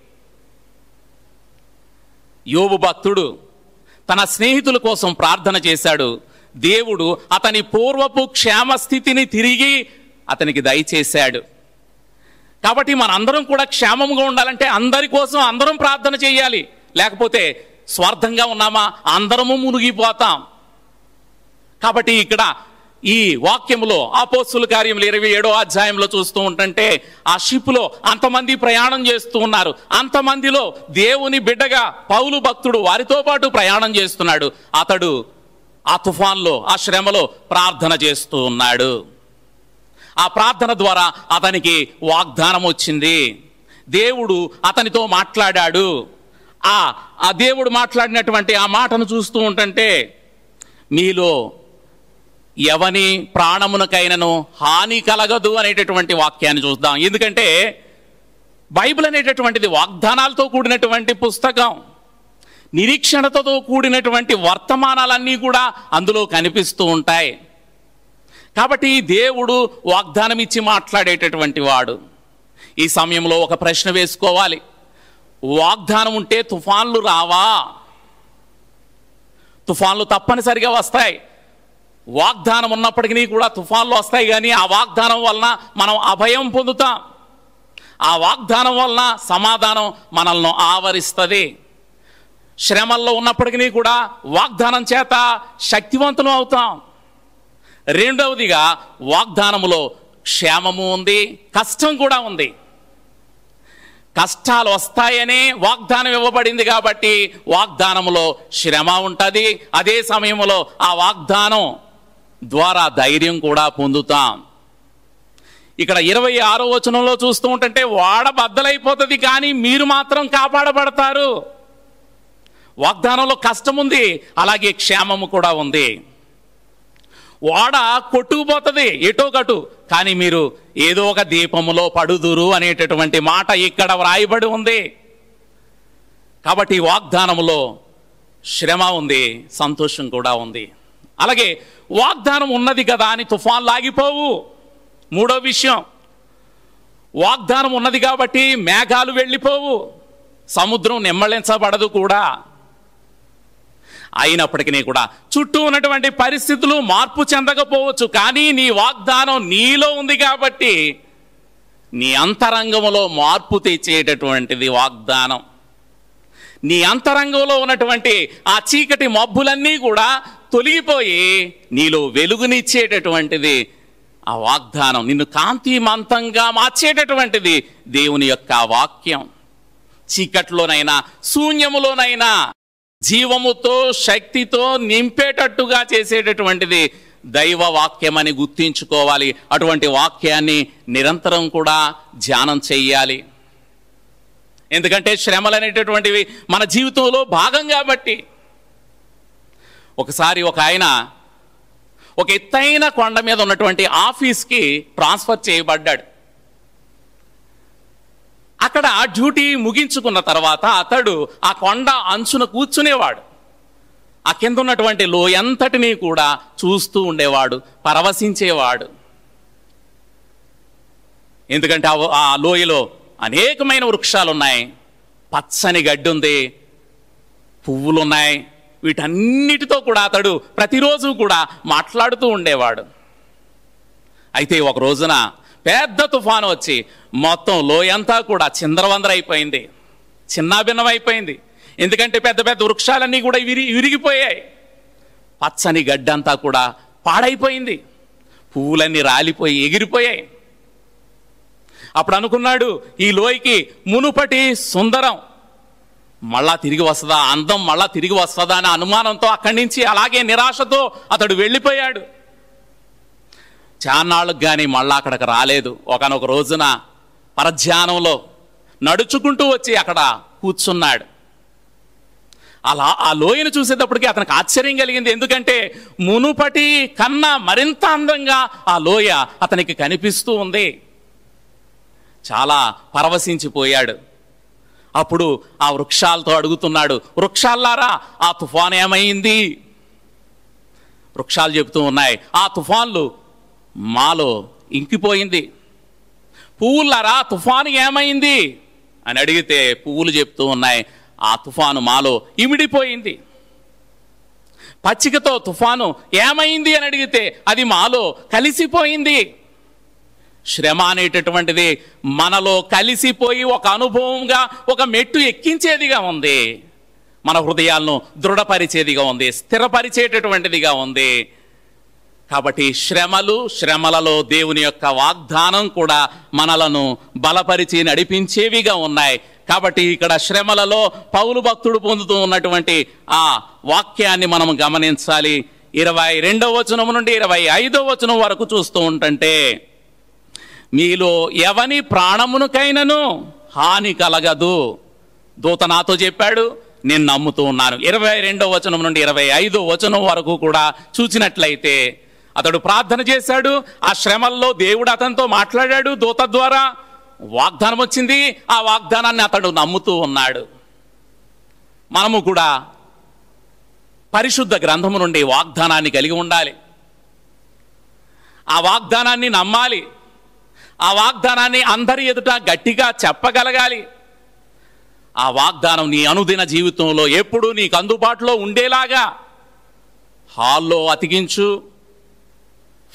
యోబు భక్తుడు తన స్నేహితుల కోసం ప్రార్థన చేశాడు. దేవుడు అతని పూర్వపు క్షేమస్థితిని తిరిగి అతనికి దయచేశాడు. కాబట్టి మనందరం కూడా క్షేమంగా ఉండాలంటే అందరి కోసం అందరం ప్రార్థన చేయాలి. లేకపోతే స్వార్థంగా ఉన్నామా, అందరము మునిగిపోతాం. కాబట్టి ఇక్కడ ఈ వాక్యంలో అపోస్తుల కార్యములు 27వ అధ్యాయంలో చూస్తూ ఉంటుంటే ఆ షిప్లో అంతమంది ప్రయాణం చేస్తూ ఉన్నారు. అంతమందిలో దేవుని బిడ్డగా పౌలు భక్తుడు వారితో పాటు ప్రయాణం చేస్తున్నాడు. అతడు ఆ తుఫాన్లో ఆ శ్రమలో ప్రార్థన చేస్తూ ఉన్నాడు. ఆ ప్రార్థన ద్వారా అతనికి వాగ్దానం వచ్చింది. దేవుడు అతనితో మాట్లాడాడు. ఆ దేవుడు మాట్లాడినటువంటి ఆ మాటను చూస్తూ ఉంటుంటే మీలో ఎవని ప్రాణమునకైనను హాని కలగదు అనేటటువంటి వాక్యాన్ని చూద్దాం. ఎందుకంటే బైబిల్ అనేటటువంటిది వాగ్దానాలతో కూడినటువంటి పుస్తకం. నిరీక్షణతో కూడినటువంటి వర్తమానాలన్నీ కూడా అందులో కనిపిస్తూ ఉంటాయి. కాబట్టి దేవుడు వాగ్దానం ఇచ్చి మాట్లాడేటటువంటి వాడు. ఈ సమయంలో ఒక ప్రశ్న వేసుకోవాలి. వాగ్దానం ఉంటే తుఫాన్లు రావా? తుఫాన్లు తప్పనిసరిగా వస్తాయి. వాగ్దానం ఉన్నప్పటికీ కూడా తుఫాన్లు వస్తాయి, కానీ ఆ వాగ్దానం వలన మనం అభయం పొందుతాం. ఆ వాగ్దానం వలన సమాధానం మనల్ని ఆవరిస్తుంది. శ్రమల్లో ఉన్నప్పటికీ కూడా వాగ్దానం చేత శక్తివంతులు అవుతాం. రెండవదిగా వాగ్దానములో క్షేమము ఉంది, కష్టం కూడా ఉంది. కష్టాలు వస్తాయనే వాగ్దానం ఇవ్వబడింది కాబట్టి వాగ్దానములో శ్రమ ఉంటుంది. అదే సమయంలో ఆ వాగ్దానం ద్వారా ధైర్యం కూడా పొందుతాం. ఇక్కడ 26వ వచనంలో చూస్తూ ఉంటుంటే వాడ బద్దలైపోతుంది కానీ మీరు మాత్రం కాపాడబడతారు. వాగ్దానంలో కష్టం ఉంది, అలాగే క్షేమము కూడా ఉంది. వాడ కొట్టుకుపోతుంది ఎటో కటు, కానీ మీరు ఏదో ఒక దీపములో పడుదురు అనేటటువంటి మాట ఇక్కడ వ్రాయబడి ఉంది. కాబట్టి వాగ్దానములో శ్రమ ఉంది, సంతోషం కూడా ఉంది. అలాగే వాగ్దానం ఉన్నది కదా అని తుఫాన్లు ఆగిపోవు. మూడో విషయం, వాగ్దానం ఉన్నది కాబట్టి మేఘాలు వెళ్ళిపోవు, సముద్రం నిమ్మళించబడదు కూడా. అయినప్పటికీ కూడా చుట్టూ ఉన్నటువంటి పరిస్థితులు మార్పు చెందకపోవచ్చు, కానీ నీ వాగ్దానం నీలో ఉంది కాబట్టి నీ అంతరంగంలో మార్పు తెచ్చేటటువంటిది వాగ్దానం. నీ అంతరంగంలో ఉన్నటువంటి ఆ చీకటి మబ్బులన్నీ కూడా తొలగిపోయి నీలో వెలుగునిచ్చేటటువంటిది ఆ వాగ్దానం. నిన్ను కాంతిమంతంగా మార్చేటటువంటిది దేవుని యొక్క వాక్యం. చీకట్లోనైనా శూన్యములోనైనా జీవముతో శక్తితో నింపేటట్టుగా చేసేటటువంటిది దైవ వాక్యం అని గుర్తించుకోవాలి. అటువంటి వాక్యాన్ని నిరంతరం కూడా ధ్యానం చెయ్యాలి. ఎందుకంటే శ్రమలు అనేటటువంటివి మన జీవితంలో భాగం కాబట్టి. ఒకసారి ఒక ఆయన ఒక ఎత్తైన కొండ మీద ఉన్నటువంటి ఆఫీస్కి ట్రాన్స్ఫర్ చేయబడ్డాడు. అక్కడ డ్యూటీ ముగించుకున్న తర్వాత అతడు ఆ కొండ అంచున కూర్చునేవాడు. ఆ కింద ఉన్నటువంటి లోయంతటినీ కూడా చూస్తూ ఉండేవాడు, పరవశించేవాడు. ఎందుకంటే ఆ లోయలో అనేకమైన వృక్షాలు ఉన్నాయి, పచ్చని గడ్డి ఉంది, పువ్వులు ఉన్నాయి. వీటన్నిటితో కూడా అతడు ప్రతిరోజు కూడా మాట్లాడుతూ ఉండేవాడు. అయితే ఒక రోజున పెద్ద తుఫాను వచ్చి మొత్తం లోయంతా కూడా చిందరవందరైపోయింది, చిన్నాభిన్నమైపోయింది. ఎందుకంటే పెద్ద పెద్ద వృక్షాలన్నీ కూడా విరిగిపోయాయి, పచ్చని గడ్డంతా కూడా పాడైపోయింది, పువ్వులన్నీ రాలిపోయి ఎగిరిపోయాయి. అప్పుడు అనుకున్నాడు, ఈ లోయకి మునుపటి సుందరం మళ్ళా తిరిగి వస్తుందా, అందం మళ్ళా తిరిగి వస్తుందా అనే అనుమానంతో అక్కడి నుంచి అలాగే నిరాశతో అతడు వెళ్ళిపోయాడు. చాన్నాళ్ళకు కానీ మళ్ళా అక్కడికి రాలేదు. ఒకనొక రోజున పరధ్యానంలో నడుచుకుంటూ వచ్చి అక్కడ కూర్చున్నాడు. అలా ఆ లోయను చూసేటప్పటికి అతనికి ఆశ్చర్యం కలిగింది. ఎందుకంటే మునుపటి కన్నా మరింత అందంగా ఆ లోయ అతనికి కనిపిస్తూ ఉంది. చాలా పరవశించిపోయాడు. అప్పుడు ఆ వృక్షాలతో అడుగుతున్నాడు, వృక్షాలారా ఆ తుఫాను ఏమైంది? వృక్షాలు చెబుతూ ఉన్నాయి, ఆ తుఫాన్లు మాలో ఇంకిపోయింది. పువ్వులారా తుఫాను ఏమైంది అని అడిగితే పువ్వులు చెప్తూ ఉన్నాయి, ఆ తుఫాను మాలో ఇమిడిపోయింది. పచ్చికతో తుఫాను ఏమైంది అని అడిగితే అది మాలో కలిసిపోయింది. శ్రమ అనేటటువంటిది మనలో కలిసిపోయి ఒక అనుభవంగా, ఒక మెట్టు ఎక్కించేదిగా ఉంది. మన హృదయాలను దృఢపరిచేదిగా ఉంది, స్థిరపరిచేటటువంటిదిగా ఉంది. కాబట్టి శ్రమలలో దేవుని యొక్క వాగ్దానం కూడా మనలను బలపరిచి నడిపించేవిగా ఉన్నాయి. కాబట్టి ఇక్కడ శ్రమలలో పౌలు భక్తుడు పొందుతూ ఉన్నటువంటి ఆ వాక్యాన్ని మనం గమనించాలి. 22వ వచనం నుండి 25వ వచనం వరకు చూస్తూ ఉంటుంటే, మీలో ఎవని ప్రాణమునకైనను హాని కలగదు. దూత నాతో చెప్పాడు, నేను నమ్ముతూ ఉన్నాను. 22వ వచనం నుండి 25వ వచనం వరకు కూడా చూసినట్లయితే అతడు ప్రార్థన చేశాడు. ఆ శ్రమల్లో దేవుడు అతనితో మాట్లాడాడు దూత ద్వారా. వాగ్దానం వచ్చింది, ఆ వాగ్దానాన్ని అతడు నమ్ముతూ ఉన్నాడు. మనము కూడా పరిశుద్ధ గ్రంథము నుండి వాగ్దానాన్ని కలిగి ఉండాలి. ఆ వాగ్దానాన్ని నమ్మాలి. ఆ వాగ్దానాన్ని అందరి ఎదుట గట్టిగా చెప్పగలగాలి. ఆ వాగ్దానం నీ అనుదిన జీవితంలో ఎప్పుడూ నీకు అందుబాటులో ఉండేలాగా హాల్లో అతికించు,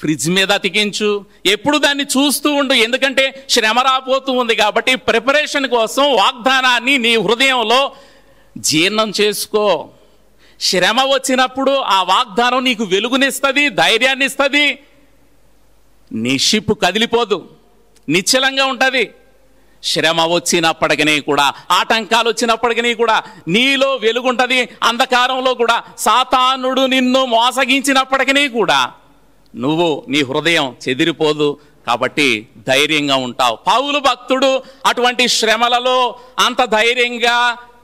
ఫ్రిడ్జ్ మీద అతికించు, ఎప్పుడు దాన్ని చూస్తూ ఉండు. ఎందుకంటే శ్రమ రాబోతూ ఉంది కాబట్టి ప్రిపరేషన్ కోసం వాగ్దానాన్ని నీ హృదయంలో జీర్ణం చేసుకో. శ్రమ వచ్చినప్పుడు ఆ వాగ్దానం నీకు వెలుగునిస్తుంది, ధైర్యాన్ని ఇస్తుంది. నీ షిప్ కదిలిపోదు, నిశ్చలంగా ఉంటుంది. శ్రమ వచ్చినప్పటికీ కూడా, ఆటంకాలు వచ్చినప్పటికీ కూడా నీలో వెలుగుంటుంది. అంధకారంలో కూడా సాతానుడు నిన్ను మోసగించినప్పటికీ కూడా నీ హృదయం చెదిరిపోదు. కాబట్టి ధైర్యంగా ఉంటావు. పౌలు భక్తుడు అటువంటి శ్రమలలో అంత ధైర్యంగా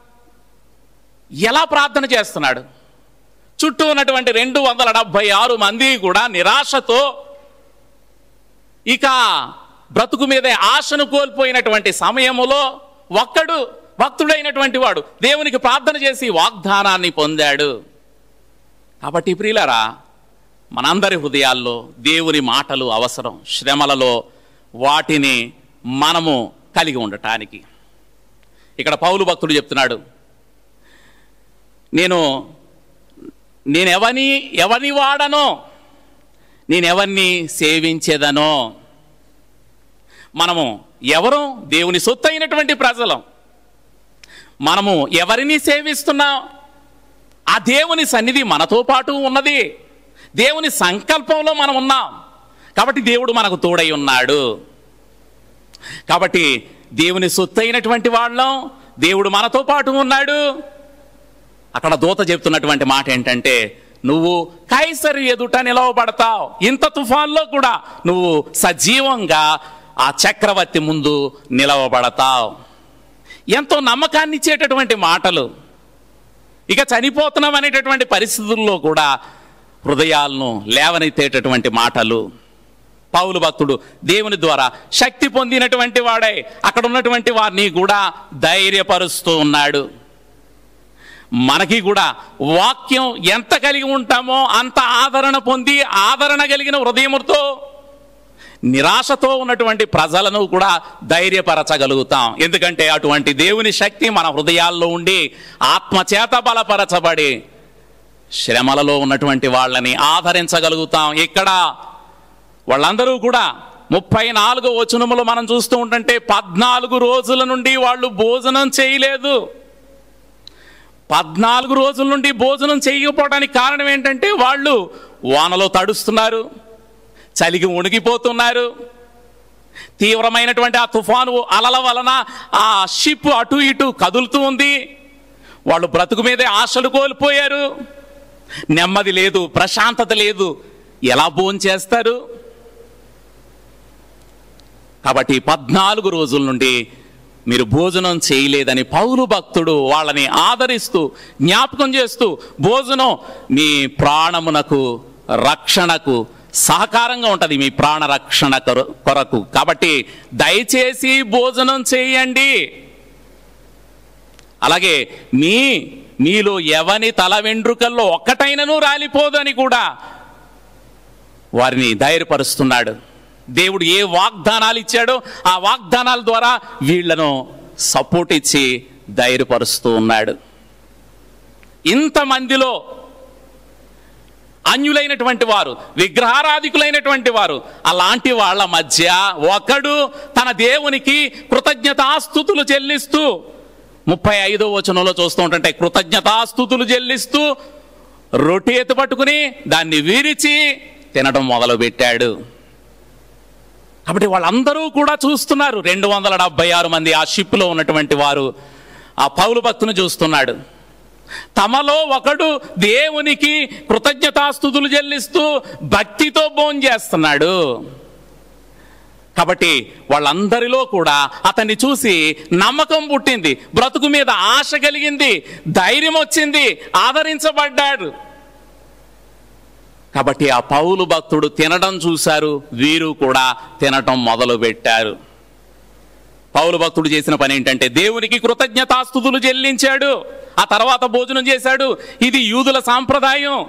ఎలా ప్రార్థన చేస్తున్నాడు? చుట్టూ ఉన్నటువంటి 276 మంది కూడా నిరాశతో ఇక బ్రతుకు మీదే ఆశను కోల్పోయినటువంటి సమయములో ఒక్కడు భక్తుడైనటువంటి వాడు దేవునికి ప్రార్థన చేసి వాగ్దానాన్ని పొందాడు. కాబట్టి ప్రియులారా, మనందరి హృదయాల్లో దేవుని మాటలు అవసరం. శ్రమలలో వాటిని మనము కలిగి ఉండటానికి. ఇక్కడ పౌలు భక్తుడు చెప్తున్నాడు, నేను ఎవరిని వాడనో, నేనెవరిని సేవించేదనో. మనము ఎవరు? దేవుని సొత్తు అయినటువంటి ప్రజలం. మనము ఎవరిని సేవిస్తున్నాం? ఆ దేవుని సన్నిధి మనతో పాటు ఉన్నది. దేవుని సంకల్పంలో మనం ఉన్నాం కాబట్టి దేవుడు మనకు తోడై ఉన్నాడు. కాబట్టి దేవుని సొత్తు అయినటువంటి వాళ్ళం, దేవుడు మనతో పాటు ఉన్నాడు. అక్కడ దూత చెప్తున్నటువంటి మాట ఏంటంటే, నువ్వు కైసరు ఎదుట నిలవబడతావు. ఇంత తుఫాన్లో కూడా నువ్వు సజీవంగా ఆ చక్రవర్తి ముందు నిలవబడతావు. ఎంతో నమ్మకాన్ని ఇచ్చేటటువంటి మాటలు. ఇక చనిపోతున్నాం అనేటటువంటి పరిస్థితుల్లో కూడా హృదయాలను లేవనెత్తేటటువంటి మాటలు. పౌలు భక్తుడు దేవుని ద్వారా శక్తి పొందినటువంటి వాడై అక్కడ ఉన్నటువంటి వారిని కూడా ధైర్యపరుస్తూ ఉన్నాడు. మనకి కూడా వాక్యం ఎంత కలిగి ఉంటామో అంత ఆదరణ పొంది, ఆదరణ కలిగిన హృదయముతో నిరాశతో ఉన్నటువంటి ప్రజలను కూడా ధైర్యపరచగలుగుతాం. ఎందుకంటే అటువంటి దేవుని శక్తి మన హృదయాల్లో ఉండి ఆత్మచేత బలపరచబడి శ్రమలలో ఉన్నటువంటి వాళ్ళని ఆదరించగలుగుతాం. ఇక్కడ వాళ్ళందరూ కూడా 34వ వచనములో మనం చూస్తూ ఉంటుంటే 14 రోజుల నుండి వాళ్ళు భోజనం చేయలేదు. 14 రోజుల నుండి భోజనం చేయకపోవడానికి కారణం ఏంటంటే వాళ్ళు వానలో తడుస్తున్నారు, చలికి ఉణిగిపోతున్నారు. తీవ్రమైనటువంటి ఆ తుఫాను అలల వలన ఆ షిప్ అటు ఇటు కదులుతూ ఉంది. వాళ్ళు బ్రతుకు మీదే ఆశలు కోల్పోయారు. నెమ్మది లేదు, ప్రశాంతత లేదు. ఎలా భోంచేస్తారు? కాబట్టి 14 రోజుల నుండి మీరు భోజనం చేయలేదని పౌలు భక్తుడు వాళ్ళని ఆదరిస్తూ జ్ఞాపకం చేస్తూ, భోజనం మీ ప్రాణమునకు రక్షణకు సహకారంగా ఉంటుంది, మీ ప్రాణ రక్షణ కొరకు. కాబట్టి దయచేసి భోజనం చేయండి. అలాగే మీలో ఎవని తల వెంట్రుకల్లో ఒక్కటైనను రాలిపోదని కూడా వారిని ధైర్యపరుస్తున్నాడు. దేవుడు ఏ వాగ్దానాలు ఇచ్చాడో ఆ వాగ్దానాల ద్వారా వీళ్లను సపోర్ట్ ఇచ్చి ధైర్యపరుస్తూ ఉన్నాడు. ఇంతమందిలో అన్యులైనటువంటి వారు, విగ్రహారాధికులైనటువంటి వారు, అలాంటి వాళ్ళ మధ్య ఒకడు తన దేవునికి కృతజ్ఞతాస్తుతులు చెల్లిస్తూ 35వ వచనంలో చూస్తూ ఉంటుంటే కృతజ్ఞతాస్తుతులు చెల్లిస్తూ రొట్టె ఎత్తు పట్టుకుని దాన్ని విరిచి తినడం మొదలుపెట్టాడు. కాబట్టి వాళ్ళందరూ కూడా చూస్తున్నారు. 276 మంది ఆ షిప్లో ఉన్నటువంటి వారు ఆ పౌలు భక్తుని చూస్తున్నాడు. తమలో ఒకడు దేవునికి కృతజ్ఞతాస్తుతులు చెల్లిస్తూ భక్తితో భోంచేస్తున్నాడు. కాబట్టి వాళ్ళందరిలో కూడా అతన్ని చూసి నమ్మకం పుట్టింది, బ్రతుకు మీద ఆశ కలిగింది, ధైర్యం వచ్చింది, ఆదరించబడ్డాడు. కాబట్టి ఆ పౌలు భక్తుడు తినడం చూశారు, వీరు కూడా తినటం మొదలు పెట్టారు. పౌలు భక్తుడు చేసిన పని ఏంటంటే దేవునికి కృతజ్ఞతాస్తుతులు చెల్లించాడు, ఆ తర్వాత భోజనం చేశాడు. ఇది యూదుల సాంప్రదాయం.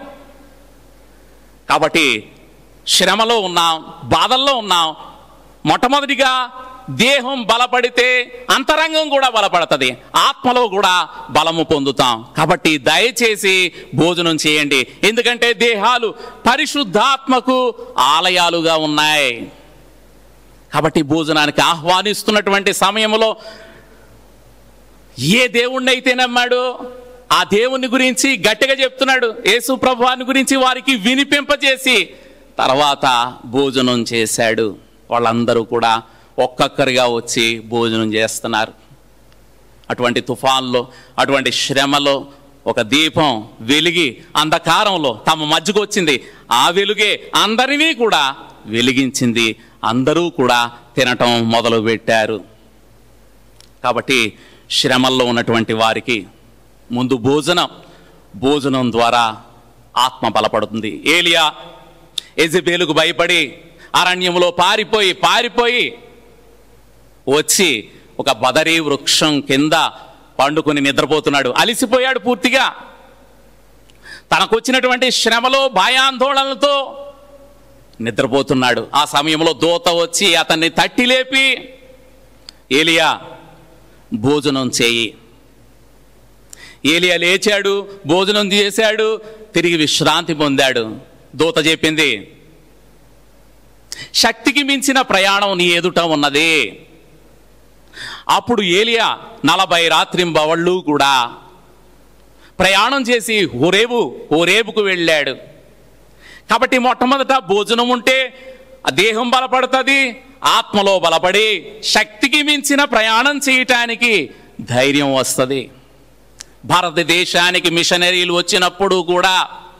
కాబట్టి శ్రమలో ఉన్నాం, బాధల్లో ఉన్నాం, మొట్టమొదటిగా దేహం బలపడితే అంతరంగం కూడా బలపడుతుంది, ఆత్మలో కూడా బలము పొందుతాం. కాబట్టి దయచేసి భోజనం చేయండి, ఎందుకంటే దేహాలు పరిశుద్ధాత్మకు ఆలయాలుగా ఉన్నాయి. కాబట్టి భోజనానికి ఆహ్వానిస్తున్నటువంటి సమయంలో ఏ దేవుణ్ణి అయితే నమ్మాడో ఆ దేవుని గురించి గట్టిగా చెప్తున్నాడు. యేసు ప్రభువాని గురించి వారికి వినిపింపజేసి తర్వాత భోజనం చేశాడు. వాళ్ళందరూ కూడా ఒక్కొక్కరిగా వచ్చి భోజనం చేస్తున్నారు. అటువంటి తుఫాన్లో, అటువంటి శ్రమలో ఒక దీపం వెలిగి అంధకారంలో తమ మధ్యకు వచ్చింది. ఆ వెలుగే అందరినీ కూడా వెలిగించింది. అందరూ కూడా తినటం మొదలుపెట్టారు. కాబట్టి శ్రమల్లో ఉన్నటువంటి వారికి ముందు భోజనం ద్వారా ఆత్మ బలపడుతుంది. ఏలియా యెజెబెలుకు భయపడి అరణ్యంలో పారిపోయి వచ్చి ఒక బదరీ వృక్షం కింద పండుకొని నిద్రపోతున్నాడు. అలిసిపోయాడు పూర్తిగా. తనకొచ్చినటువంటి శ్రమలో భయాందోళనలతో నిద్రపోతున్నాడు. ఆ సమయంలో దూత వచ్చి అతన్ని తట్టి లేపి, ఏలియా భోజనం చేయి. ఏలియా లేచాడు, భోజనం చేశాడు, తిరిగి విశ్రాంతి పొందాడు. దూత చెప్పింది, శక్తికి మించిన ప్రయాణం నీ ఎదుట ఉన్నది. అప్పుడు ఏలియా 40 రాత్రింబవళ్ళు కూడా ప్రయాణం చేసి హోరేబుకు వెళ్ళాడు. కాబట్టి మొట్టమొదట భోజనం ఉంటే ఆ దేహం బలపడుతుంది, ఆత్మలో బలపడి శక్తికి మించిన ప్రయాణం చేయటానికి ధైర్యం వస్తుంది. భారతదేశానికి మిషనరీలు వచ్చినప్పుడు కూడా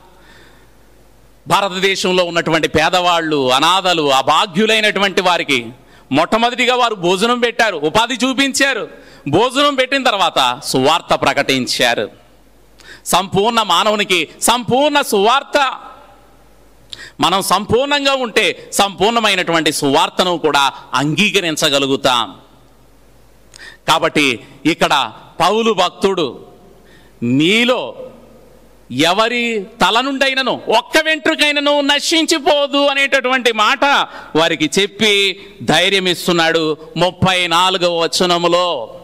భారతదేశంలో ఉన్నటువంటి పేదవాళ్ళు, అనాథలు, అభాగ్యులైనటువంటి వారికి మొట్టమొదటిగా వారు భోజనం పెట్టారు, ఉపాధి చూపించారు. భోజనం పెట్టిన తర్వాత సువార్త ప్రకటించారు. సంపూర్ణ మానవునికి సంపూర్ణ సువార్త. మనం సంపూర్ణంగా ఉంటే సంపూర్ణమైనటువంటి సువార్తను కూడా అంగీకరించగలుగుతాం. కాబట్టి ఇక్కడ పౌలు భక్తుడు, మీలో ఎవరి తల నుండైనను ఒక్క వెంట్రుకైనను నశించిపోదు అనేటటువంటి మాట వారికి చెప్పి ధైర్యం ఇస్తున్నాడు 34వ వచనములో.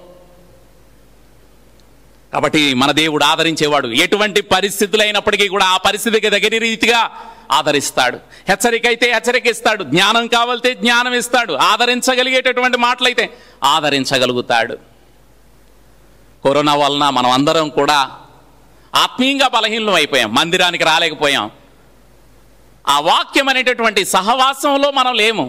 కాబట్టి మన దేవుడు ఆదరించేవాడు. ఎటువంటి పరిస్థితులైనప్పటికీ కూడా ఆ పరిస్థితికి తగిన రీతిగా ఆదరిస్తాడు. హెచ్చరిక అయితే హెచ్చరిక ఇస్తాడు, జ్ఞానం కావాలితే జ్ఞానం ఇస్తాడు, ఆదరించగలిగేటటువంటి మాటలైతే ఆదరించగలుగుతాడు. కరోనా వలన మనం అందరం కూడా ఆత్మీయంగా బలహీనం అయిపోయాం, మందిరానికి రాలేకపోయాం. ఆ వాక్యం అనేటటువంటి సహవాసంలో మనం లేము.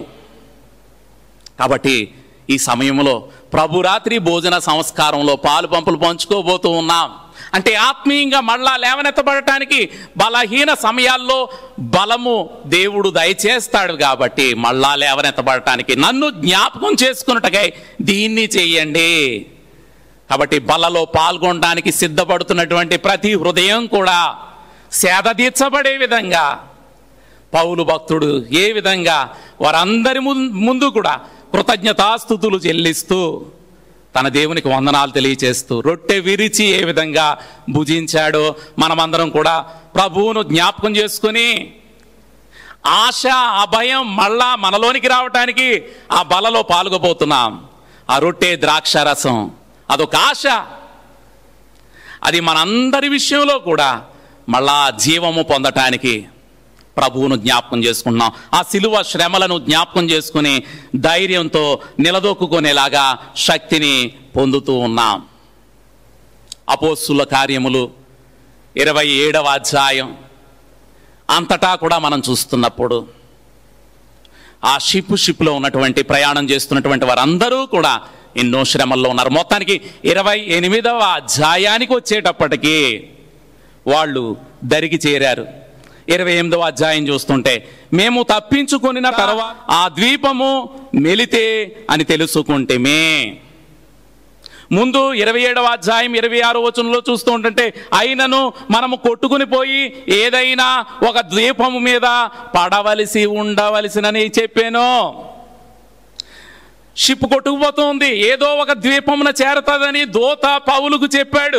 కాబట్టి ఈ సమయంలో ప్రభురాత్రి భోజన సంస్కారంలో పాలు పంపులు పంచుకోబోతూ ఉన్నాం. అంటే ఆత్మీయంగా మళ్ళా లేవనెత్తబడటానికి బలహీన సమయాల్లో బలము దేవుడు దయచేస్తాడు. కాబట్టి మళ్ళా లేవనెత్తబడటానికి నన్ను జ్ఞాపకం చేసుకున్నట్టుగా దీన్ని చెయ్యండి. కాబట్టి బలలో పాల్గొనడానికి సిద్ధపడుతున్నటువంటి ప్రతి హృదయం కూడా సేద తీర్చబడే విధంగా పౌలు భక్తుడు ఏ విధంగా వారందరి ముందు కూడా కృతజ్ఞతాస్తుతులు చెల్లిస్తూ తన దేవునికి వందనాలు తెలియచేస్తూ రొట్టె విరిచి ఏ విధంగా భుజించాడో మనమందరం కూడా ప్రభువును జ్ఞాపకం చేసుకుని ఆశ, అభయం మళ్ళా మనలోనికి రావటానికి ఆ బలలో పాల్గొబోతున్నాం. ఆ రొట్టె ద్రాక్ష రసం అదొక ఆశ. అది మనందరి విషయంలో కూడా మళ్ళా జీవము పొందటానికి ప్రభువును జ్ఞాపకం చేసుకుంటున్నాం. ఆ సిలువ శ్రమలను జ్ఞాపకం చేసుకుని ధైర్యంతో నిలదొక్కునేలాగా శక్తిని పొందుతూ ఉన్నాం. అపోస్తుల కార్యములు 27వ అధ్యాయం అంతటా కూడా మనం చూస్తున్నప్పుడు ఆ షిప్లో ఉన్నటువంటి ప్రయాణం చేస్తున్నటువంటి వారందరూ కూడా ఎన్నో శ్రమల్లో ఉన్నారు. మొత్తానికి 28వ అధ్యాయానికి వచ్చేటప్పటికి వాళ్ళు దరికి చేరారు. 28వ అధ్యాయం చూస్తుంటే, మేము తప్పించుకొనిన తర్వాత ఆ ద్వీపము మెలితే అని తెలుసుకుంటేమే. ముందు 27వ అధ్యాయం 26వ వచనంలో చూస్తూ ఉంటుంటే, అయినను మనము కొట్టుకుని పోయి ఏదైనా ఒక ద్వీపము మీద పడవలసి ఉండవలసినని చెప్పాను. షిప్ కొట్టుకుపోతుంది, ఏదో ఒక ద్వీపమున చేరతాదని దూత పౌలుకు చెప్పాడు.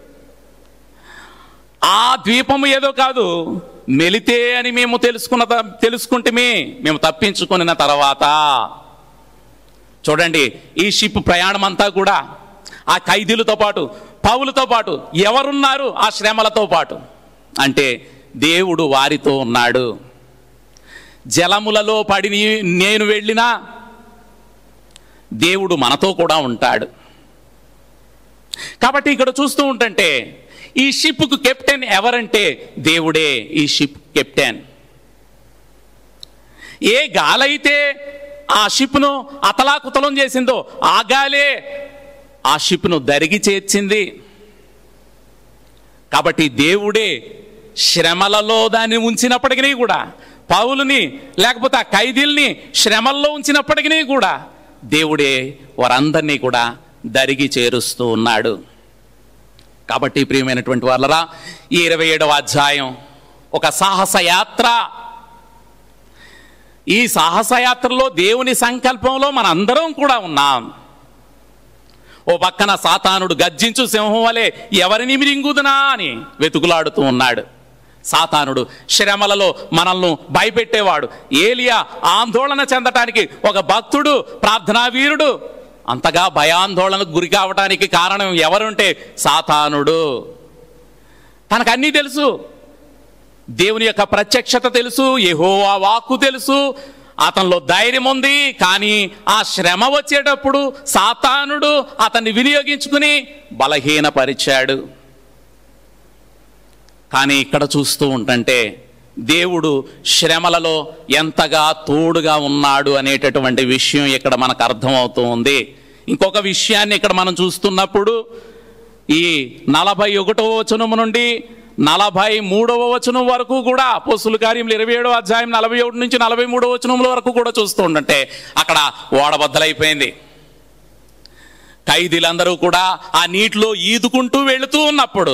ఆ ద్వీపము ఏదో కాదు, మెలితే అని మేము తెలుసుకుంటే మేము తప్పించుకున్న తర్వాత. చూడండి, ఈ షిప్ ప్రయాణం అంతా కూడా ఆ ఖైదీలతో పాటు, పౌలుతో పాటు ఎవరున్నారు ఆ శ్రమలతో పాటు అంటే దేవుడు వారితో ఉన్నాడు. జలములలో పడి నేను వెళ్ళినా దేవుడు మనతో కూడా ఉంటాడు. కాబట్టి ఇక్కడ చూస్తూ ఉంటుంటే ఈ షిప్కు కెప్టెన్ ఎవరంటే దేవుడే ఈ షిప్ కెప్టెన్. ఏ గాలైతే ఆ షిప్ను అతలాకుతలం చేసిందో ఆ గాలే ఆ షిప్ను దరిగి చేర్చింది. కాబట్టి దేవుడే శ్రమలలో దాన్ని ఉంచినప్పటికీ కూడా, పౌలుని లేకపోతే ఆ ఖైదీల్ని శ్రమల్లో ఉంచినప్పటికీ కూడా దేవుడే వారందరినీ కూడా దరిగి చేరుస్తూ ఉన్నాడు. కాబట్టి ప్రియమైనటువంటి వాళ్ళరా, ఈ 27వ అధ్యాయం ఒక సాహస యాత్ర. ఈ సాహసయాత్రలో దేవుని సంకల్పంలో మనందరం కూడా ఉన్నాం. ఓ పక్కన సాతానుడు గర్జించు సింహం వలె ఎవరిని మిరింగుదునా అని వెతుకులాడుతూ ఉన్నాడు. సాతానుడు శ్రమలలో మనల్ని భయపెట్టేవాడు. ఏలియా ఆందోళన చెందటానికి ఒక భక్తుడు, ప్రార్థనా వీరుడు, అంతగా భయాందోళనకు గురి కావటానికి కారణం ఎవరుంటే సాతానుడు. తనకు అన్నీ తెలుసు, దేవుని యొక్క ప్రత్యక్షత తెలుసు, యెహోవా వాక్కు తెలుసు, అతనిలో ధైర్యం ఉంది. కానీ ఆ శ్రమ వచ్చేటప్పుడు సాతానుడు అతన్ని వినియోగించుకుని బలహీనపరిచాడు. కానీ ఇక్కడ చూస్తూ ఉంటుంటే దేవుడు శ్రమలలో ఎంతగా తోడుగా ఉన్నాడు అనేటటువంటి విషయం ఇక్కడ మనకు అర్థమవుతూ ఉంది. ఇంకొక విషయాన్ని ఇక్కడ మనం చూస్తున్నప్పుడు ఈ 41వ వచనం నుండి 43వ వచనం వరకు కూడా, అపోస్తుల కార్యములు 27వ అధ్యాయం 41 నుంచి 43వ వచనముల వరకు కూడా చూస్తూ ఉంటుంటే అక్కడ ఓడబద్దలైపోయింది. ఖైదీలందరూ కూడా ఆ నీటిలో ఈదుకుంటూ వెళుతూ ఉన్నప్పుడు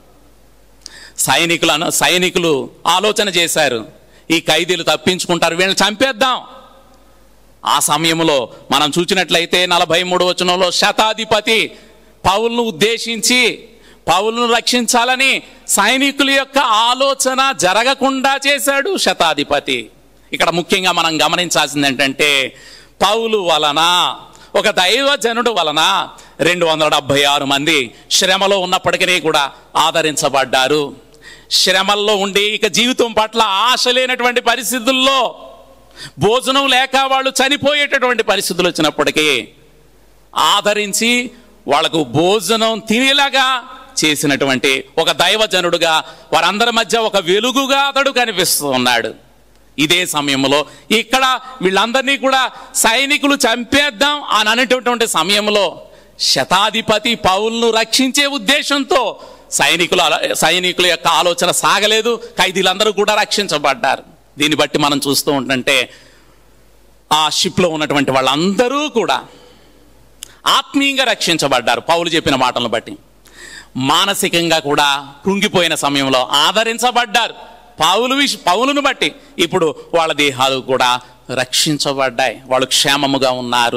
సైనికులు ఆలోచన చేశారు, ఈ ఖైదీలు తప్పించుకుంటారు, వీళ్ళని చంపేద్దాం. ఆ సమయంలో మనం చూసినట్లయితే 43వ వచనంలో శతాధిపతి పౌలును ఉద్దేశించి పౌలును రక్షించాలని సైనికుల యొక్క ఆలోచన జరగకుండా చేశాడు శతాధిపతి. ఇక్కడ ముఖ్యంగా మనం గమనించాల్సింది ఏంటంటే, పౌలు వలన, ఒక దైవజనుడు వలన 276 మంది శ్రమలో ఉన్నప్పటికీ కూడా ఆదరించబడ్డారు. శ్రమల్లో ఉండి ఇక జీవితం పట్ల ఆశ లేనటువంటి పరిస్థితుల్లో, భోజనం లేక వాళ్ళు చనిపోయేటటువంటి పరిస్థితులు వచ్చినప్పటికీ ఆదరించి వాళ్లకు భోజనం తినేలాగా చేసినటువంటి ఒక దైవజనుడుగా వారందరి మధ్య ఒక వెలుగుగా అతడు కనిపిస్తూ ఉన్నాడు. ఇదే సమయంలో ఇక్కడ వీళ్ళందరినీ కూడా సైనికులు చంపేద్దాం అని అనేటటువంటి సమయంలో శతాధిపతి పౌలును రక్షించే ఉద్దేశంతో సైనికుల యొక్క ఆలోచన సాగలేదు. ఖైదీలందరూ కూడా రక్షించబడ్డారు. దీన్ని బట్టి మనం చూస్తూ ఉంటుంటే ఆ షిప్లో ఉన్నటువంటి వాళ్ళందరూ కూడా ఆత్మీయంగా రక్షించబడ్డారు. పౌలు చెప్పిన మాటలను బట్టి మానసికంగా కూడా కృంగిపోయిన సమయంలో ఆదరించబడ్డారు. పౌలును బట్టి ఇప్పుడు వాళ్ళ దేహాలు కూడా రక్షించబడ్డాయి, వాళ్ళు క్షేమముగా ఉన్నారు.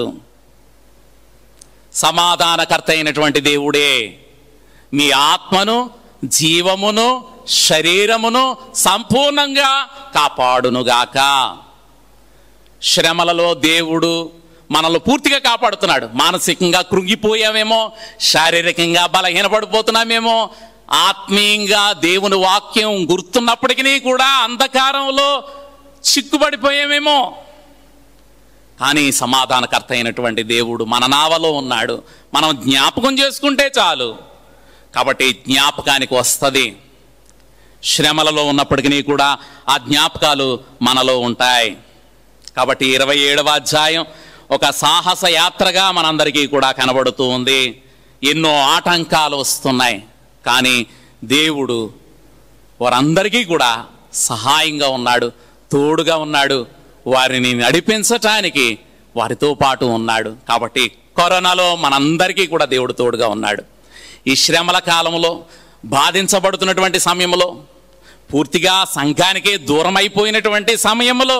సమాధానకర్త అయినటువంటి దేవుడే మీ ఆత్మను, జీవమును, శరీరమును సంపూర్ణంగా కాపాడునుగాక. శ్రమలలో దేవుడు మనల్ని పూర్తిగా కాపాడుతున్నాడు. మానసికంగా కృంగిపోయామేమో, శారీరకంగా బలహీనపడిపోతున్నామేమో, ఆత్మీయంగా దేవుని వాక్యం గుర్తున్నప్పటికీ కూడా అంధకారంలో చిక్కుబడిపోయామేమో, కానీ సమాధానకర్త అయినటువంటి దేవుడు మన నావలో ఉన్నాడు. మనం జ్ఞాపకం చేసుకుంటే చాలు. కాబట్టి జ్ఞాపకానికి వస్తుంది. శ్రమలలో ఉన్నప్పటికీ కూడా ఆ జ్ఞాపకాలు మనలో ఉంటాయి. కాబట్టి 27వ అధ్యాయం ఒక సాహస యాత్రగా మనందరికీ కూడా కనబడుతూ ఉంది. ఎన్నో ఆటంకాలు వస్తున్నాయి, కానీ దేవుడు వారందరికీ కూడా సహాయంగా ఉన్నాడు, తోడుగా ఉన్నాడు, వారిని నడిపించటానికి వారితో పాటు ఉన్నాడు. కాబట్టి కరోనాలో మనందరికీ కూడా దేవుడు తోడుగా ఉన్నాడు. ఈ శ్రమల కాలంలో, బాధించబడుతున్నటువంటి సమయంలో, పూర్తిగా సంఘానికే దూరం అయిపోయినటువంటి సమయంలో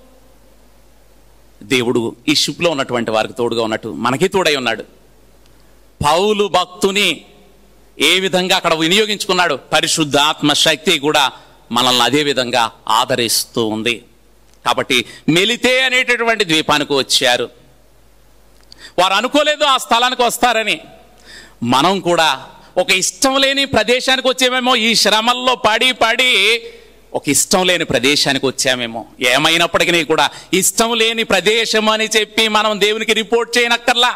దేవుడు ఈ షిప్లో ఉన్నటువంటి వారికి తోడుగా ఉన్నట్టు మనకి తోడై ఉన్నాడు. పౌలు భక్తుని ఏ విధంగా అక్కడ వినియోగించుకున్నాడు, పరిశుద్ధాత్మ శక్తి కూడా మనల్ని అదే విధంగా ఆదరిస్తూ ఉంది. కాబట్టి మెలితే అనేటటువంటి ద్వీపానికి వచ్చారు. వారు అనుకోలేదు ఆ స్థలానికి వస్తారని. మనం కూడా ఒక ఇష్టం లేని ప్రదేశానికి వచ్చామేమో, ఈ శ్రమల్లో పడి ఒక ఇష్టం లేని ప్రదేశానికి వచ్చామేమో. ఏమైనప్పటికీ కూడా ఇష్టం లేని ప్రదేశం అని చెప్పి మనం దేవునికి రిపోర్ట్ చేయనక్కర్లా.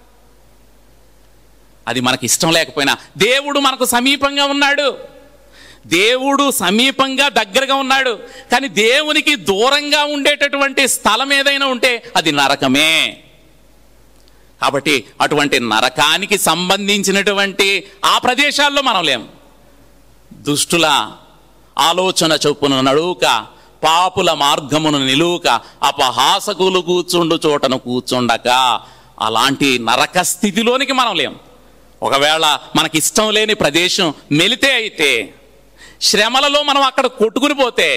అది మనకి ఇష్టం లేకపోయినా దేవుడు మనకు సమీపంగా ఉన్నాడు, దేవుడు సమీపంగా దగ్గరగా ఉన్నాడు. కానీ దేవునికి దూరంగా ఉండేటటువంటి స్థలం ఏదైనా ఉంటే అది నరకమే. కాబట్టి అటువంటి నరకానికి సంబంధించినటువంటి ఆ ప్రదేశాల్లో మనం లేము. దుష్టుల ఆలోచన చొప్పున నడువుక, పాపుల మార్గమును నిలువుక, అపహాసకులు కూర్చుండు చోటను కూర్చుండక, అలాంటి నరక స్థితిలోనికి మనం లేము. ఒకవేళ మనకి ఇష్టం లేని ప్రదేశం మెలితే అయితే, శ్రమలలో మనం అక్కడ కొట్టుకుని పోతే,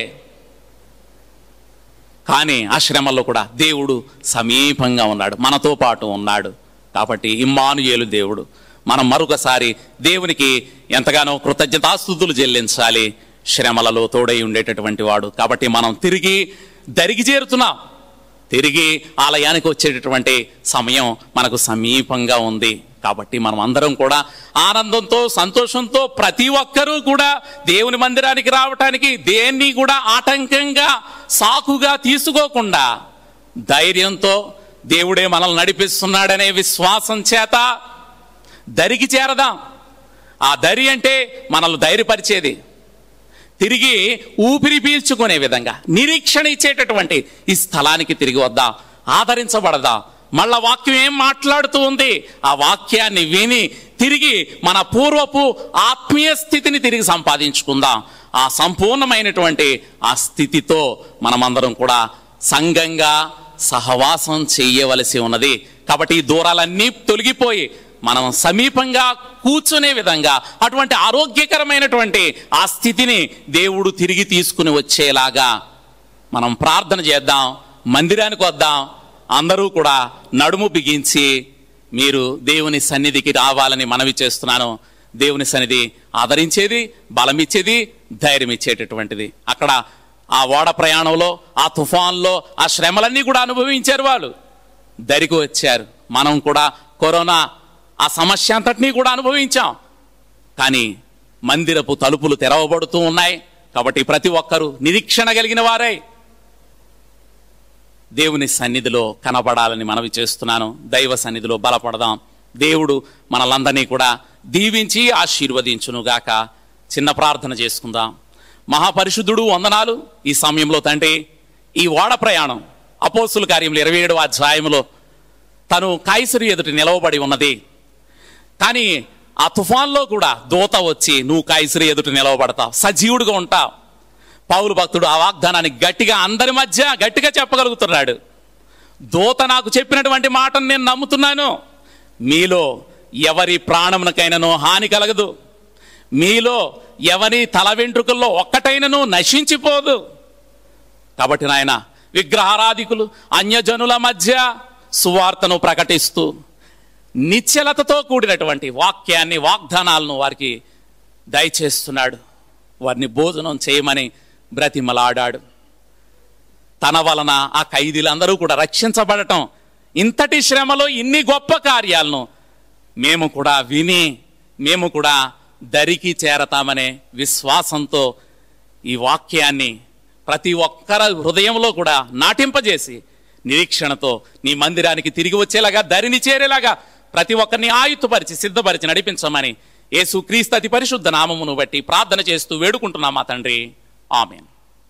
కానీ ఆ శ్రమల్లో కూడా దేవుడు సమీపంగా ఉన్నాడు, మనతో పాటు ఉన్నాడు. కాబట్టి ఇమ్మానుయేలు దేవుడు. మనం మరొకసారి దేవునికి ఎంతగానో కృతజ్ఞతాస్తుతులు చెల్లించాలి. శ్రమలలో తోడై ఉండేటటువంటి వాడు. కాబట్టి మనం తిరిగి దరికి చేరుతున్నాం. తిరిగి ఆలయానికి వచ్చేటటువంటి సమయం మనకు సమీపంగా ఉంది. కాబట్టి మనం అందరం కూడా ఆనందంతో, సంతోషంతో, ప్రతి ఒక్కరూ కూడా దేవుని మందిరానికి రావటానికి దేన్ని కూడా ఆటంకంగా, సాకుగా తీసుకోకుండా ధైర్యంతో దేవుడే మనల్ని నడిపిస్తున్నాడనే విశ్వాసం చేత దరికి చేరదాం. ఆ దరి అంటే మనల్ని ధైర్యపరిచేది, తిరిగి ఊపిరి పీల్చుకునే విధంగా నిరీక్షణ ఇచ్చేటటువంటి ఈ స్థలానికి తిరిగి వద్దాం, ఆదరించబడదాం. మళ్ళా వాక్యం ఏం మాట్లాడుతూ ఉంది, ఆ వాక్యాన్ని విని తిరిగి మన పూర్వపు ఆత్మీయ స్థితిని తిరిగి సంపాదించుకుందాం. ఆ సంపూర్ణమైనటువంటి ఆ స్థితితో మనమందరం కూడా సంఘంగా సహవాసం చేయవలసి ఉన్నది. కాబట్టి ఈ దూరాలన్నీ తొలగిపోయి మనం సమీపంగా కూర్చునే విధంగా అటువంటి ఆరోగ్యకరమైనటువంటి ఆ స్థితిని దేవుడు తిరిగి తీసుకుని వచ్చేలాగా మనం ప్రార్థన చేద్దాం. మందిరానికి వద్దాం. అందరూ కూడా నడుము బిగించి మీరు దేవుని సన్నిధికి రావాలని మనవి చేస్తున్నాను. దేవుని సన్నిధి ఆదరించేది, బలమిచ్చేది, ధైర్యం ఇచ్చేటటువంటిది. అక్కడ ఆ ఓడ ప్రయాణంలో, ఆ తుఫాన్లో, ఆ శ్రమలన్నీ కూడా అనుభవించారు వాళ్ళు, దరికి వచ్చారు. మనం కూడా కరోనా ఆ సమస్య అంతటినీ కూడా అనుభవించాం. కానీ మందిరపు తలుపులు తెరవబడుతూ ఉన్నాయి. కాబట్టి ప్రతి ఒక్కరూ నిరీక్షణ కలిగిన వారై దేవుని సన్నిధిలో కనబడాలని మనవి చేస్తున్నాను. దైవ సన్నిధిలో బలపడదాం. దేవుడు మనలందరినీ కూడా దీవించి ఆశీర్వదించునుగాక. చిన్న ప్రార్థన చేసుకుందాం. మహాపరిశుద్ధుడు వందనాలు. ఈ సమయంలో తండ్రి, ఈ ఓడ ప్రయాణం అపోస్తుల కార్యములు 27వ అధ్యాయంలో తను కైసరు ఎదుట నిలవబడి ఉన్నది. కానీ ఆ తుఫాన్లో కూడా దూత వచ్చి నువ్వు కైసరు ఎదుట నిలవబడతావు, సజీవుడిగా ఉంటావు. పౌలు భక్తుడు ఆ వాగ్దానాన్ని గట్టిగా అందరి మధ్య గట్టిగా చెప్పగలుగుతున్నాడు. దూత నాకు చెప్పినటువంటి మాటను నేను నమ్ముతున్నాను. మీలో ఎవరి ప్రాణమునకైనను హాని కలగదు, మీలో ఎవరి తల వెంట్రుకల్లో ఒక్కటైనను నశించిపోదు. కాబట్టి నాయన, విగ్రహారాధికులు అన్యజనుల మధ్య సువార్తను ప్రకటిస్తూ నిశ్చలతతో కూడినటువంటి వాక్యాన్ని, వాగ్దానాలను వారికి దయచేస్తున్నాడు. వారిని భోజనం చేయమని బ్రతిమలాడాడు. తన వలన ఆ ఖైదీలందరూ కూడా రక్షించబడటం, ఇంతటి శ్రమలో ఇన్ని గొప్ప కార్యాలను మేము కూడా విని మేము కూడా దరికి చేరతామనే విశ్వాసంతో ఈ వాక్యాన్ని ప్రతి ఒక్కరి హృదయంలో కూడా నాటింపజేసి నిరీక్షణతో నీ మందిరానికి తిరిగి వచ్చేలాగా, దరిని చేరేలాగా ప్రతి ఒక్కరిని ఆయుత్తుపరిచి సిద్ధపరిచి నడిపించమని యేసుక్రీస్తు అతి పరిశుద్ధ నామమును బట్టి ప్రార్థన చేస్తూ వేడుకుంటున్నాం మా తండ్రి. ఆమేన్.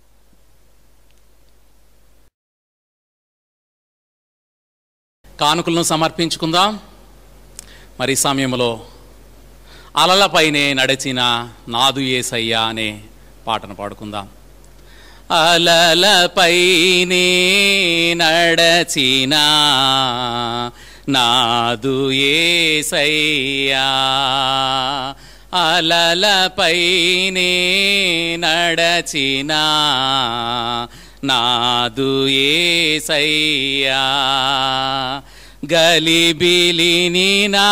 కానుకలను సమర్పించుకుందాం. మరి సమయంలో అలలపైనే నడిచిన నాదు యేసయ్యా అనే పాటను పాడుకుందాం. అలలపైనే నడచిన నాదు యేసయ్యా, అలలపైనే నడచిన నాదు యేసయ్యా, గలిబిలిని నా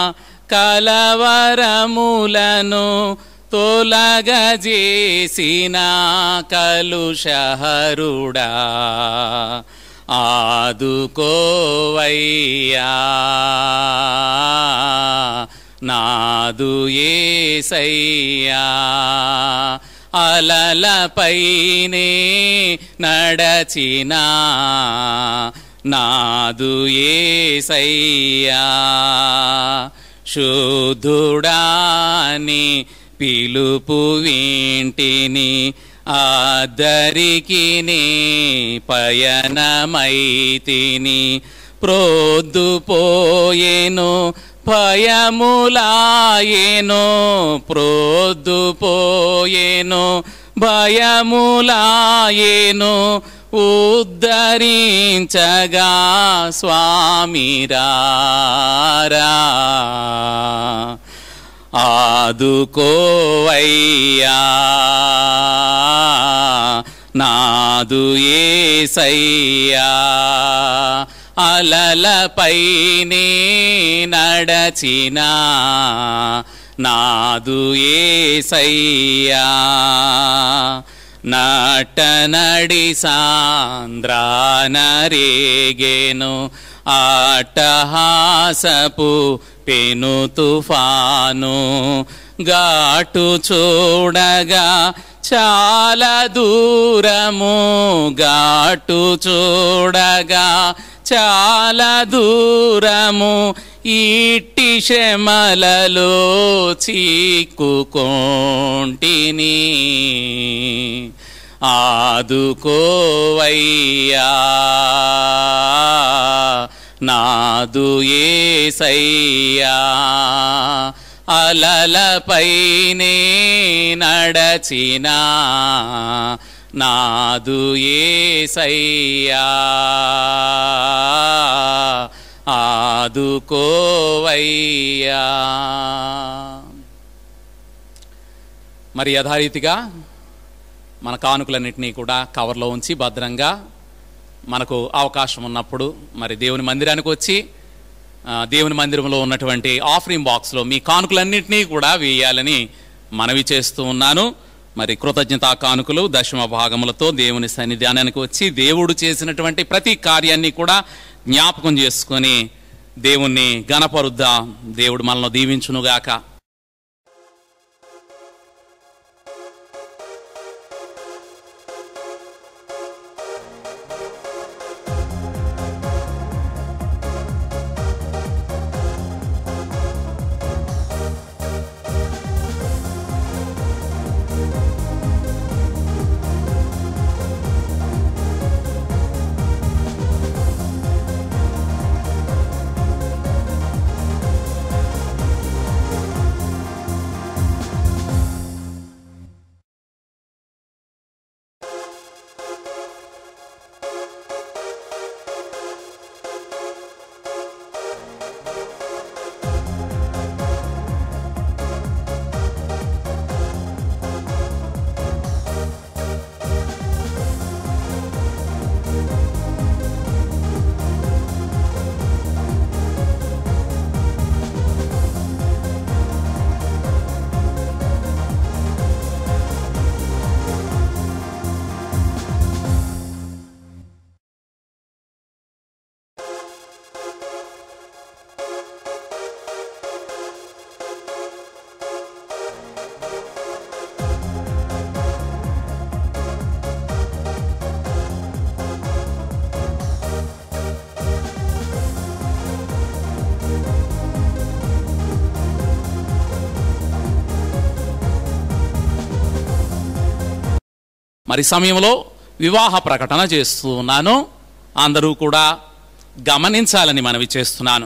కలవరములను తొలగజేసిన కలుషహరుడా, ఆదుకోవయ్యా నాదు యేసయ్యా అలలపైనే నడచినా నాదు యేసయ్యా శుద్ధుడాని పిలుపు వింటిని ఆదరికి నీ పయనమైతిని ప్రోద్దుపోయేను భయములాయేను ప్రోద్దుపోయేను భయములాయేను ఉద్ధరించగా స్వామిరారా ఆదుకోవయ్యా నాదు యేసయ్యా అలలపైనే నడచినా నాదు యేసయ్యా నటనడి సాంద్రానరేగేను అట్టహాసపు పెను తుఫాను ఘాటు చూడగా చాలా దూరము ఘాటు చూడగా చాలా దూరము ఇట్టి శ్రమలలో చిక్కుకొంటిని ఆదుకోవయ్యా నాదు యేసయ్యా అలలపైనే నడచినా నాదు యేసయ్యా ఆదుకోవయ్యా. మరి యథారీతిగా మన కానుకలన్నింటినీ కూడా కవర్లో ఉంచి భద్రంగా మనకు అవకాశం ఉన్నప్పుడు మరి దేవుని మందిరానికి వచ్చి దేవుని మందిరంలో ఉన్నటువంటి ఆఫరింగ్ బాక్స్లో మీ కానుకలన్నింటినీ కూడా వేయాలని మనవి చేస్తూ ఉన్నాను. మరి కృతజ్ఞతా కానుకలు దశమ భాగములతో దేవుని సన్నిధానానికి వచ్చి దేవుడు చేసినటువంటి ప్రతి కార్యాన్ని కూడా జ్ఞాపకం చేసుకొని దేవుణ్ణి ఘనపరుద్దాం. దేవుడు మనల్ని దీవించునుగాక. మరి సమయంలో వివాహ ప్రకటన చేస్తూ ఉన్నాను. అందరూ కూడా గమనించాలని మనవి చేస్తున్నాను.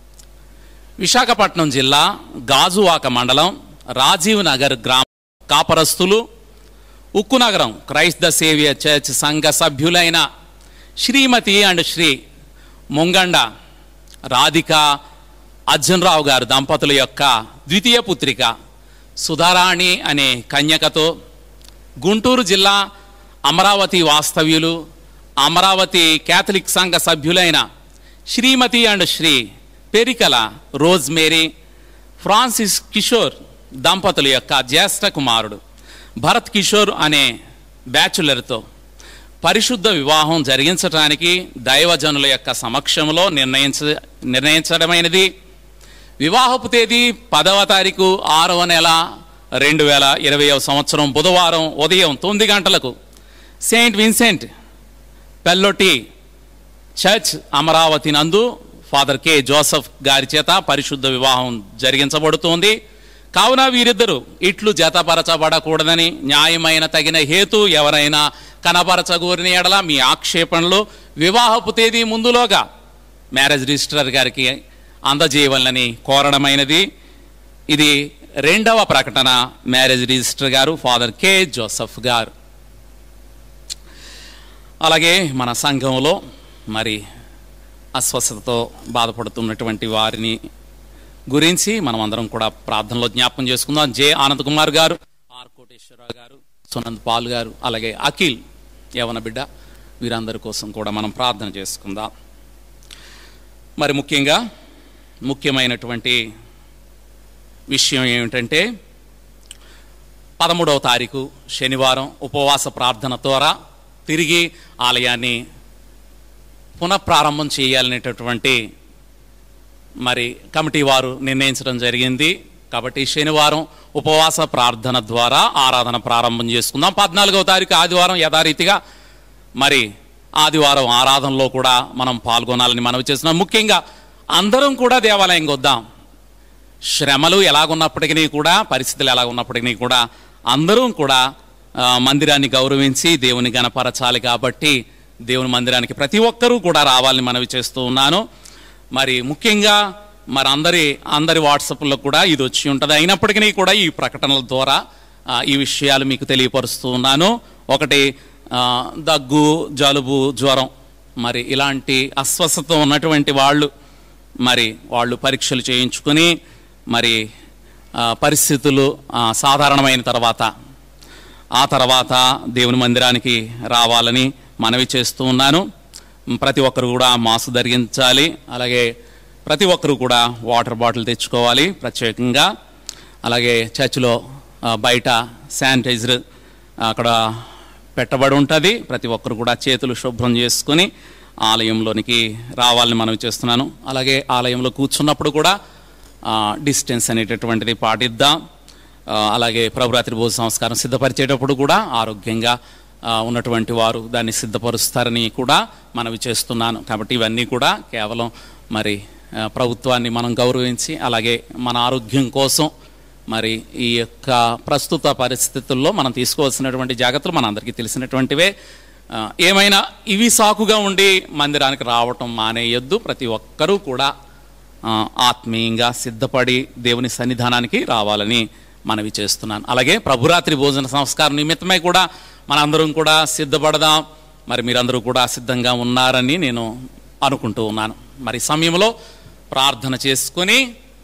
విశాఖపట్నం జిల్లా గాజువాక మండలం రాజీవ్ నగర్ గ్రామ కాపరస్తులు Ukkunagaram Christ the Saviour church సంఘ సభ్యులైన శ్రీమతి అండ్ శ్రీ ముంగండ రాధిక అర్జునరావు గారు దంపతుల యొక్క ద్వితీయ పుత్రిక సుధారాణి అనే కన్యకతో గుంటూరు జిల్లా అమరావతి వాస్తవ్యులు అమరావతి క్యాథలిక్ సంఘ సభ్యులైన Shrimati and Shri Perikala Rosemary Francis Kishore దంపతుల యొక్క జ్యేష్ఠ కుమారుడు భరత్ కిషోర్ అనే బ్యాచులర్తో పరిశుద్ధ వివాహం జరిగించడానికి దైవజనుల యొక్క సమక్షంలో నిర్ణయించడమైనది. వివాహపు తేదీ 10వ తారీఖు 6వ నెల 2020వ సంవత్సరం బుధవారం ఉదయం 9 గంటలకు Saint Vincent Pallotti church Amaravati నందు ఫాదర్ కె జోసెఫ్ గారి చేత పరిశుద్ధ వివాహం జరిగించబడుతోంది. కావున వీరిద్దరూ ఇట్లు జతపరచబడకూడదని న్యాయమైన తగిన హేతు ఎవరైనా కనపరచగోరిన ఎడల మీ ఆక్షేపణలు వివాహపు తేదీ ముందులోగా మ్యారేజ్ రిజిస్ట్రార్ గారికి అందజేయవలనని కోరడమైనది. ఇది 2వ ప్రకటన. మ్యారేజ్ రిజిస్ట్రార్ గారు ఫాదర్ కె జోసెఫ్ గారు. అలాగే మన సంఘంలో మరి అస్వస్థతతో బాధపడుతున్నటువంటి వారిని గురించి మనం అందరం కూడా ప్రార్థనలో జ్ఞాపకం చేసుకుందాం. జె ఆనంద్ కుమార్ గారు, ఆర్ కోటేశ్వరరావు గారు, సునంద్ పాల్ గారు, అలాగే అఖిల్ యవన బిడ్డ, వీరందరి కోసం కూడా మనం ప్రార్థన చేసుకుందాం. మరి ముఖ్యమైనటువంటి విషయం ఏమిటంటే 13వ తారీఖు శనివారం ఉపవాస ప్రార్థన ద్వారా తిరిగి ఆలయాన్ని పునఃప్రారంభం చేయాలనేటటువంటి మరి కమిటీ వారు నిర్ణయించడం జరిగింది. కాబట్టి శనివారం ఉపవాస ప్రార్థన ద్వారా ఆరాధన ప్రారంభం చేసుకుందాం. 14వ తారీఖు ఆదివారం యథారీతిగా మరి ఆదివారం ఆరాధనలో కూడా మనం పాల్గొనాలని మనవి చేస్తున్నాం. ముఖ్యంగా అందరం కూడా దేవాలయంకి వద్దాం. శ్రమలు ఎలాగున్నప్పటికీ కూడా, పరిస్థితులు ఎలాగున్నప్పటికీ కూడా అందరం కూడా మందిరాన్ని గౌరవించి దేవుని గణపరచాలి. కాబట్టి దేవుని మందిరానికి ప్రతి ఒక్కరూ కూడా రావాలని మనవి చేస్తూ ఉన్నాను. మరి ముఖ్యంగా మరి అందరి వాట్సాప్లో కూడా ఇది వచ్చి ఉంటుంది. అయినప్పటికీ కూడా ఈ ప్రకటనల ద్వారా ఈ విషయాలు మీకు తెలియపరుస్తూ ఉన్నాను. ఒకటి, దగ్గు, జలుబు, జ్వరం, మరి ఇలాంటి అస్వస్థత ఉన్నటువంటి వాళ్ళు పరీక్షలు చేయించుకొని మరి పరిస్థితులు సాధారణమైన ఆ తర్వాత దేవుని మందిరానికి రావాలని మనవి చేస్తూ ఉన్నాను. ప్రతి ఒక్కరు కూడా మాస్క్ ధరించాలి. అలాగే ప్రతి ఒక్కరు కూడా వాటర్ బాటిల్ తెచ్చుకోవాలి ప్రత్యేకంగా. అలాగే చర్చిలో బయట శానిటైజర్ అక్కడ పెట్టబడి ఉంటుంది. ప్రతి ఒక్కరు కూడా చేతులు శుభ్రం చేసుకొని ఆలయంలోనికి రావాలని మనవి చేస్తున్నాను. అలాగే ఆలయంలో కూర్చున్నప్పుడు కూడా డిస్టెన్స్ అనేటటువంటిది పాటిద్దాం. అలాగే ప్రభురాత్రి భోజన సంస్కారం సిద్ధపరిచేటప్పుడు కూడా ఆరోగ్యంగా ఉన్నటువంటి వారు దాన్ని సిద్ధపరుస్తారని కూడా మనవి చేస్తున్నాను. కాబట్టి ఇవన్నీ కూడా కేవలం మరి ప్రభుత్వాన్ని మనం గౌరవించి, అలాగే మన ఆరోగ్యం కోసం మరి ఈ యొక్క ప్రస్తుత పరిస్థితుల్లో మనం తీసుకోవాల్సినటువంటి జాగ్రత్తలు మనందరికీ తెలిసినటువంటివే. ఏమైనా ఇవి సాకుగా ఉండి మందిరానికి రావటం మానేయొద్దు. ప్రతి ఒక్కరూ కూడా ఆత్మీయంగా సిద్ధపడి దేవుని సన్నిధానానికి రావాలని మనవి చేస్తున్నాను. అలాగే ప్రభురాత్రి భోజన సంస్కారం నిమిత్తమై కూడా మనందరం కూడా సిద్ధపడదాం. మరి మీరందరూ కూడా సిద్ధంగా ఉన్నారని నేను అనుకుంటూ ఉన్నాను. మరి సమయంలో ప్రార్థన చేసుకుని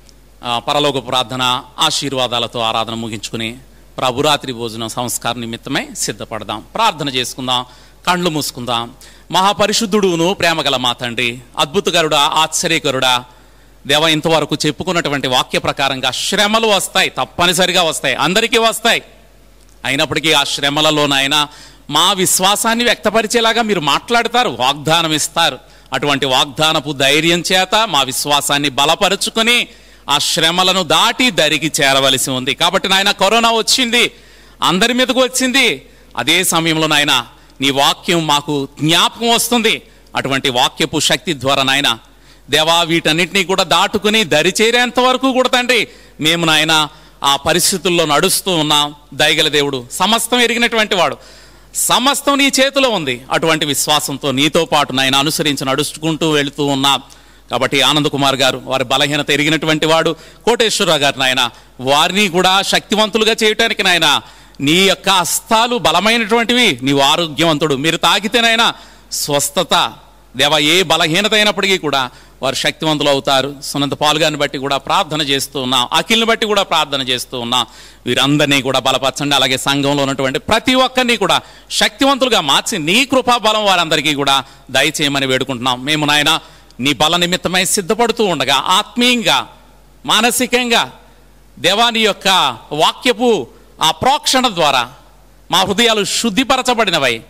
పరలోక ప్రార్థన ఆశీర్వాదాలతో ఆరాధన ముగించుకుని ప్రభురాత్రి భోజనం సంస్కారం నిమిత్తమై సిద్ధపడదాం. ప్రార్థన చేసుకుందాం. కళ్ళు మూసుకుందాం. మహాపరిశుద్ధుడును ప్రేమగల మా తండ్రి, అద్భుతకరుడా, ఆశ్చర్యకరుడా దేవ, ఇంతవరకు చెప్పుకున్నటువంటి వాక్య ప్రకారంగా శ్రమలు వస్తాయి, తప్పనిసరిగా వస్తాయి, అందరికీ వస్తాయి. అయినప్పటికీ ఆ శ్రమలలోనైనా మా విశ్వాసాన్ని వ్యక్తపరిచేలాగా మీరు మాట్లాడతారు, వాగ్దానం ఇస్తారు. అటువంటి వాగ్దానపు ధైర్యం చేత మా విశ్వాసాన్ని బలపరుచుకొని ఆ శ్రమలను దాటి దరికి చేరవలసి ఉంది. కాబట్టి నాయన, కరోనా వచ్చింది, అందరి మీదకు వచ్చింది. అదే సమయంలో నాయన నీ వాక్యం మాకు జ్ఞాపకం వస్తుంది. అటువంటి వాక్యపు శక్తి ద్వారా నాయన దేవా, వీటన్నిటినీ కూడా దాటుకుని దరి చేరేంత వరకు కూడా తండ్రి మేము నాయన ఆ పరిస్థితుల్లో నడుస్తూ ఉన్నాం. దయగల దేవుడు, సమస్తం ఎరిగినటువంటి వాడు, సమస్తం నీ చేతిలో ఉంది. అటువంటి విశ్వాసంతో నీతో పాటు నాయన అనుసరించి నడుచుకుంటూ వెళుతూ ఉన్నాం. కాబట్టి ఆనంద్ కుమార్ గారు, వారి బలహీనత ఎరిగినటువంటి వాడు, కోటేశ్వరరావు గారు నాయన, వారిని కూడా శక్తివంతులుగా చేయటానికి నాయన నీ యొక్క హస్తాలు బలమైనటువంటివి. నీవు ఆరోగ్యవంతుడు, మీరు తాకితేనైనా స్వస్థత దేవ. ఏ బలహీనత అయినప్పటికీ కూడా వారు శక్తివంతులు అవుతారు. సునంత పాల్గాన్ని బట్టి కూడా ప్రార్థన చేస్తూ ఉన్నాం, అఖిల్ని బట్టి కూడా ప్రార్థన చేస్తూ ఉన్నాం. వీరందరినీ కూడా బలపరచండి. అలాగే సంఘంలో ఉన్నటువంటి ప్రతి ఒక్కరిని కూడా శక్తివంతులుగా మార్చి నీ కృపా బలం వారందరికీ కూడా దయచేయమని వేడుకుంటున్నాం. మేము నాయన నీ బల నిమిత్తమై సిద్ధపడుతూ ఉండగా ఆత్మీయంగా, మానసికంగా దేవాని యొక్క వాక్యపు ఆ ప్రోక్షణ ద్వారా మా హృదయాలు శుద్ధిపరచబడినవై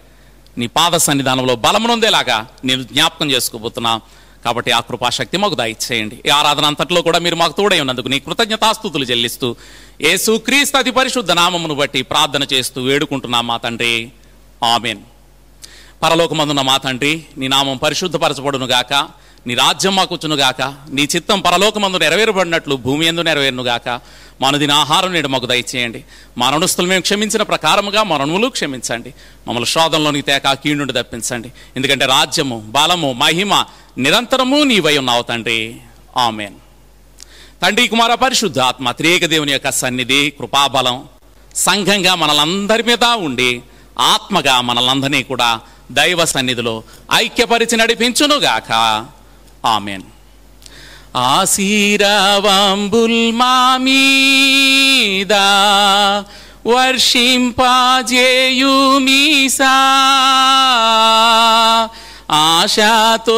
నీ పాద సన్నిధానంలో బలమునుందేలాగా నేను జ్ఞాపకం చేసుకోబోతున్నా. కాబట్టి ఆ కృపాశక్తి మాకు దయచేయండి. ఈ ఆరాధన అంతట్లో కూడా మీరు మాకు తోడై ఉన్నందుకు నీ కృతజ్ఞతాస్తుతులు చెల్లిస్తూ యేసుక్రీస్తు అతి పరిశుద్ధ నామమును బట్టి ప్రార్థన చేస్తూ వేడుకుంటున్నాం మా తండ్రి, ఆమేన్. పరలోకమందున్న మా తండ్రి, నీ నామం పరిశుద్ధపరచబడును గాక, నీ రాజ్యం మాకుచ్చును గాక, నీ చిత్తం పరలోకమందు నెరవేరబడినట్లు భూమి యందు నెరవేరును గాక. మా అనుదిన ఆహారం నేడు మాకు దయచేయండి. మా రుణస్తులు మేము క్షమించిన ప్రకారముగా మా రుణములు క్షమించండి. మమ్మల్ని శోధనలోనికి తేక కీడు నుండి తప్పించండి. ఎందుకంటే రాజ్యము, బలము, మహిమ నిరంతరము నీవై ఉన్నావు తండ్రి, ఆమేన్. తండ్రి, కుమార, పరిశుద్ధ ఆత్మ త్రియేక దేవుని యొక్క సన్నిధి, కృపాబలం సంఘంగా మనలందరి మీద ఉండి ఆత్మగా మనలందరినీ కూడా దైవ సన్నిధిలో ఐక్యపరిచి నడిపించునుగాక, ఆమేన్. ఆశీర్వాదంబుల్ మా మీద వర్షింపజేయుమీసా, ఆశతో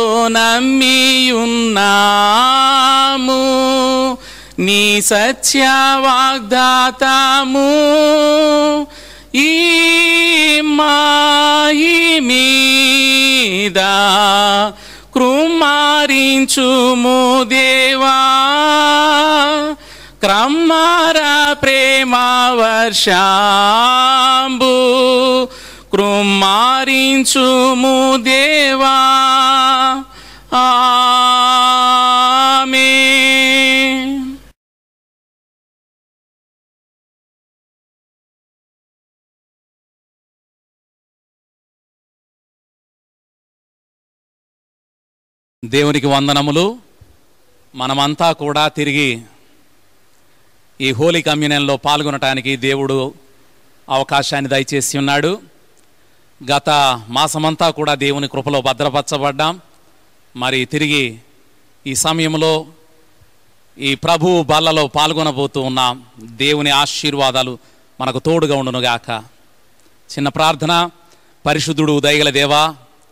నమ్మియున్నాము నీ సత్య వాగ్దాతము. ఈ మాయి మీద కృమారించుము దేవా, క్రమ్మర ప్రేమ వర్షంబు కృమారించుము దేవా, ఆమేన్. దేవునికి వందనములు. మనమంతా కూడా తిరిగి ఈ హోలీ కమ్యూనియన్లో పాల్గొనటానికి దేవుడు అవకాశాన్ని దయచేసి ఉన్నాడు. గత మాసమంతా కూడా దేవుని కృపలో భద్రపరచబడ్డాం. మరి తిరిగి ఈ సమయంలో ఈ ప్రభు బల్లలో పాల్గొనబోతూ ఉన్నాం. దేవుని ఆశీర్వాదాలు మనకు తోడుగా ఉండునుగాక. చిన్న ప్రార్థన. పరిశుద్ధుడు దయగల దేవా,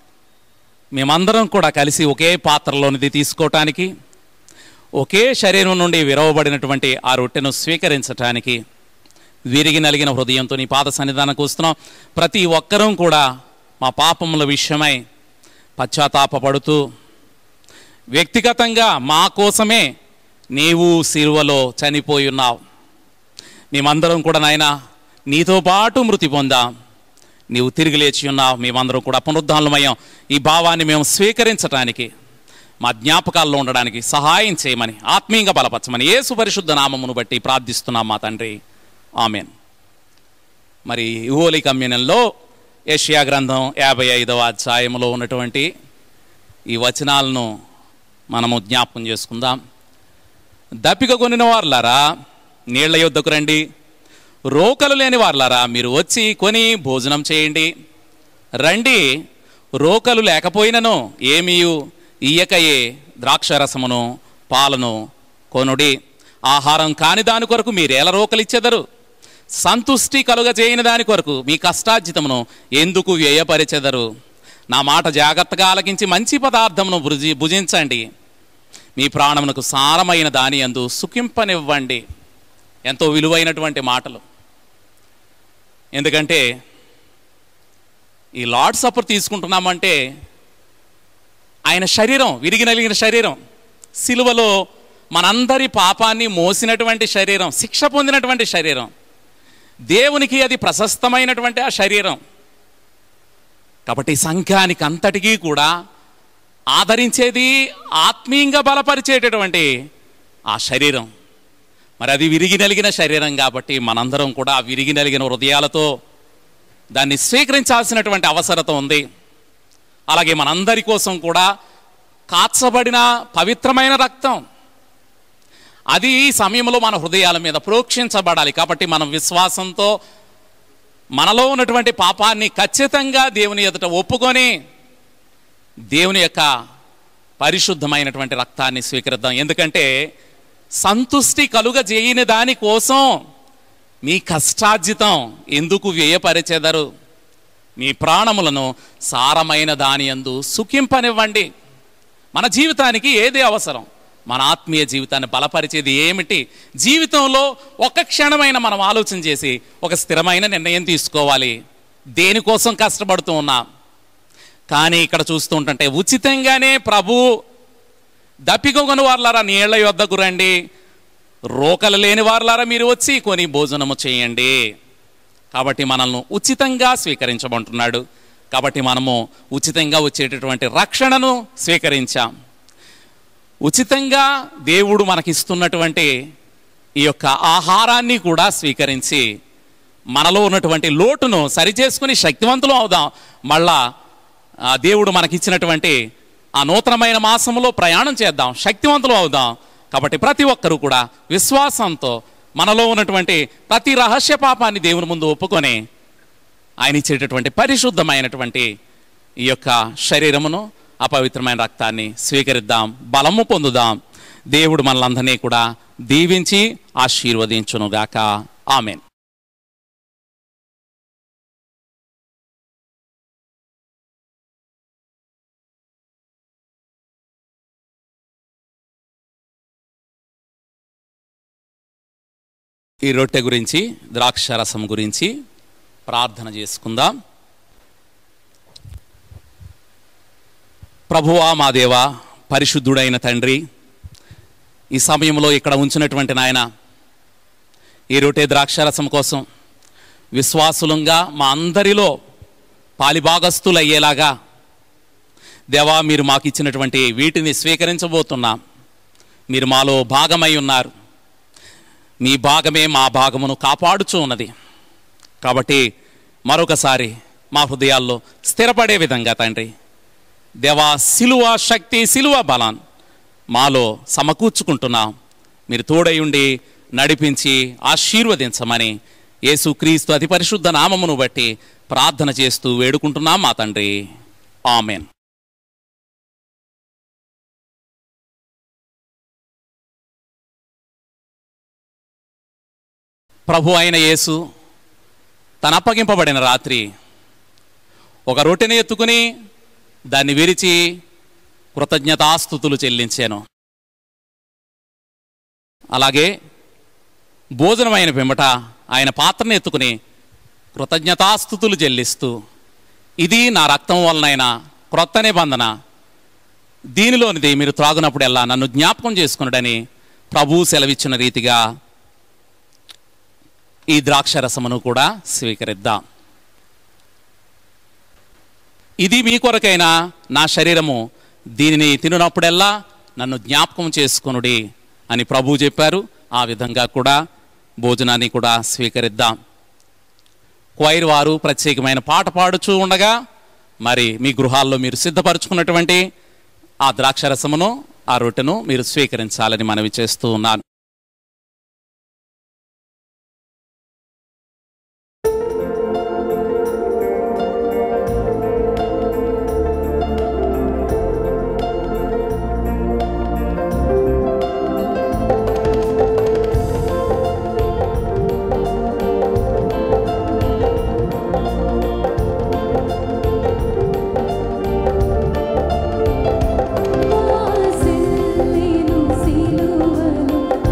మేమందరం కూడా కలిసి ఒకే పాత్రలోనిది తీసుకోవటానికి, ఒకే శరీరం నుండి విరవబడినటువంటి ఆ రొట్టెను స్వీకరించటానికి విరిగి నలిగిన హృదయంతో నీ పాద సన్నిధానంకు వస్తున్నాం. ప్రతి ఒక్కరూ కూడా మా పాపముల విషయమై పశ్చాత్తాపపడుతూ వ్యక్తిగతంగా మా కోసమే నీవు సిలువలో చనిపోయి ఉన్నావు. మేమందరం కూడా నాయనా నీతో పాటు మృతి పొందాం. నీవు తిరిగి లేచి ఉన్నావు. మేమందరం కూడా పునరుద్ధానమయ్యాం. ఈ భావాన్ని మేము స్వీకరించడానికి, మా జ్ఞాపకాల్లో ఉండడానికి సహాయం చేయమని, ఆత్మీయంగా బలపరచమని యేసు పరిశుద్ధ నామమును బట్టి ప్రార్థిస్తున్నాం మా తండ్రి, ఆమేన్. మరి హోలీ కమ్యూనియన్లో యెషయా గ్రంథం 55వ అధ్యాయంలో ఉన్నటువంటి ఈ వచనాలను మనము జ్ఞాపకం చేసుకుందాం. దప్పిక కొనిన వారులారా నీళ్ల యొద్దకు రండి, రోకలు లేని వారులారా మీరు వచ్చి కొని భోజనం చేయండి. రండి, రోకలు లేకపోయినను ఏమీయు ఇయ్యకయే ద్రాక్షరసమును పాలను కొనుడి. ఆహారం కాని దాని కొరకు మీరేల రోకలు ఇచ్చెదరు? సంతుష్టి కలుగజేయని దాని కొరకు మీ కష్టార్జితమును ఎందుకు వ్యయపరిచెదరు? నా మాట జాగ్రత్తగా ఆలకించి మంచి పదార్థమును భుజించండి. మీ ప్రాణమునకు సారమైన దాని యందు సుఖింపనివ్వండి. ఎంతో విలువైనటువంటి మాటలు. ఎందుకంటే ఈ లార్డ్ సప్పర్ తీసుకుంటున్నామంటే ఆయన శరీరం, విరిగి నలిగిన శరీరం, సిలువలో మనందరి పాపాన్ని మోసినటువంటి శరీరం, శిక్ష పొందినటువంటి శరీరం, దేవునికి అది ప్రశస్తమైనటువంటి ఆ శరీరం. కాబట్టి సంఘానికి అంతటికీ కూడా ఆదరించేది, ఆత్మీయంగా బలపరిచేటటువంటి ఆ శరీరం. మరి అది విరిగి నలిగిన శరీరం కాబట్టి మనందరం కూడా ఆ విరిగి నలిగిన హృదయాలతో దాన్ని స్వీకరించాల్సినటువంటి అవసరత ఉంది. అలాగే మనందరి కోసం కూడా కాచబడిన పవిత్రమైన రక్తం, అది ఈ సమయంలో మన హృదయాల మీద ప్రోక్షించబడాలి. కాబట్టి మనం విశ్వాసంతో మనలో ఉన్నటువంటి పాపాన్ని ఖచ్చితంగా దేవుని ఎదుట ఒప్పుకొని దేవుని యొక్క పరిశుద్ధమైనటువంటి రక్తాన్ని స్వీకరిద్దాం. ఎందుకంటే సంతుష్టి కలుగజేయని దానికోసం మీ కష్టార్జితం ఎందుకు వ్యయపరిచెదరు? మీ ప్రాణములను సారమైన దాని యందు సుఖింపనివ్వండి. మన జీవితానికి ఏది అవసరం? మన ఆత్మీయ జీవితాన్ని బలపరిచేది ఏమిటి? జీవితంలో ఒక్క క్షణమైన మనం ఆలోచన చేసి ఒక స్థిరమైన నిర్ణయం తీసుకోవాలి. దేనికోసం కష్టపడుతూ ఉన్నాం? కానీ ఇక్కడ చూస్తుంటే ఉచితంగానే ప్రభు దప్పికొగని వారులారా నీళ్ల యొద్దకు రండి, రోకలు లేని వారులారా మీరు వచ్చి కొని భోజనము చేయండి. కాబట్టి మనల్ని ఉచితంగా స్వీకరించబడుతున్నాడు. కాబట్టి మనము ఉచితంగా వచ్చేటటువంటి రక్షణను స్వీకరించాం. ఉచితంగా దేవుడు మనకిస్తున్నటువంటి ఈ యొక్క ఆహారాన్ని కూడా స్వీకరించి మనలో ఉన్నటువంటి లోటును సరిచేసుకుని శక్తివంతులు అవుదాం. మళ్ళా దేవుడు మనకిచ్చినటువంటి ఆ నూతనమైన మాసంలో ప్రయాణం చేద్దాం, శక్తివంతులు అవుదాం. కాబట్టి ప్రతి ఒక్కరూ కూడా విశ్వాసంతో మనలో ఉన్నటువంటి ప్రతి రహస్య పాపాన్ని దేవుని ముందు ఒప్పుకొని ఆయన ఇచ్చేటటువంటి పరిశుద్ధమైనటువంటి ఈ యొక్క శరీరమును, అపవిత్రమైన రక్తాన్ని స్వీకరిద్దాం, బలము పొందుదాం. దేవుడు మనలందరినీ కూడా దీవించి ఆశీర్వదించునుగాక. ఆమేన్. ఈ రొట్టె గురించి, ద్రాక్షరసం గురించి ప్రార్థన చేసుకుందాం. ప్రభువా మా దేవా, పరిశుద్ధుడైన తండ్రి, ఈ సమయంలో ఇక్కడ ఉంచినటువంటి నాయన ఈ రొట్టె ద్రాక్షరసం కోసం విశ్వాసులంగా మా అందరిలో పాలిభాగస్తులయ్యేలాగా దేవా మీరు మాకు ఇచ్చినటువంటి వీటిని స్వీకరించబోతున్నాం. మీరు మాలో భాగమై ఉన్నారు. మీ భాగమే మా భాగమును కాపాడుచూ ఉన్నది. కాబట్టి మరొకసారి మా హృదయాల్లో స్థిరపడే విధంగా తండ్రి దేవా సిలువ శక్తి, సిలువ బలాన్ మాలో సమకూర్చుకుంటున్నాం. మీరు తోడై ఉండి నడిపించి ఆశీర్వదించమని యేసుక్రీస్తు అతి పరిశుద్ధ నామమును బట్టి ప్రార్థన చేస్తూ వేడుకుంటున్నాం మా తండ్రి. ఆమెన్. ప్రభు అయిన యేసు తన అప్పగింపబడిన రాత్రి ఒక రొట్టెని ఎత్తుకుని దాన్ని విరిచి కృతజ్ఞతాస్తుతులు చెల్లించాను. అలాగే భోజనమైన పిమ్మట ఆయన పాత్రను ఎత్తుకుని కృతజ్ఞతాస్తుతులు చెల్లిస్తూ, ఇది నా రక్తం వలనైన క్రొత్త నిబంధన, దీనిలోనిది మీరు త్రాగునప్పుడెల్లా నన్ను జ్ఞాపకం చేసుకున్నాడని ప్రభువు సెలవిచ్చిన రీతిగా ఈ ద్రాక్షరసమును కూడా స్వీకరిద్దాం. ఇది మీ కొరకైన నా శరీరము, దీనిని తినునప్పుడెల్లా నన్ను జ్ఞాపకం చేసుకొనుడి అని ప్రభువు చెప్పారు. ఆ విధంగా కూడా భోజనాన్ని కూడా స్వీకరిద్దాం. క్వైర్ వారు ప్రత్యేకమైన పాట పాడుచూ ఉండగా మరి మీ గృహాల్లో మీరు సిద్ధపరచుకున్నటువంటి ఆ ద్రాక్షరసమును, ఆ రొట్టెను మీరు స్వీకరించాలని మనవి చేస్తూ ఉన్నాను. సిలువను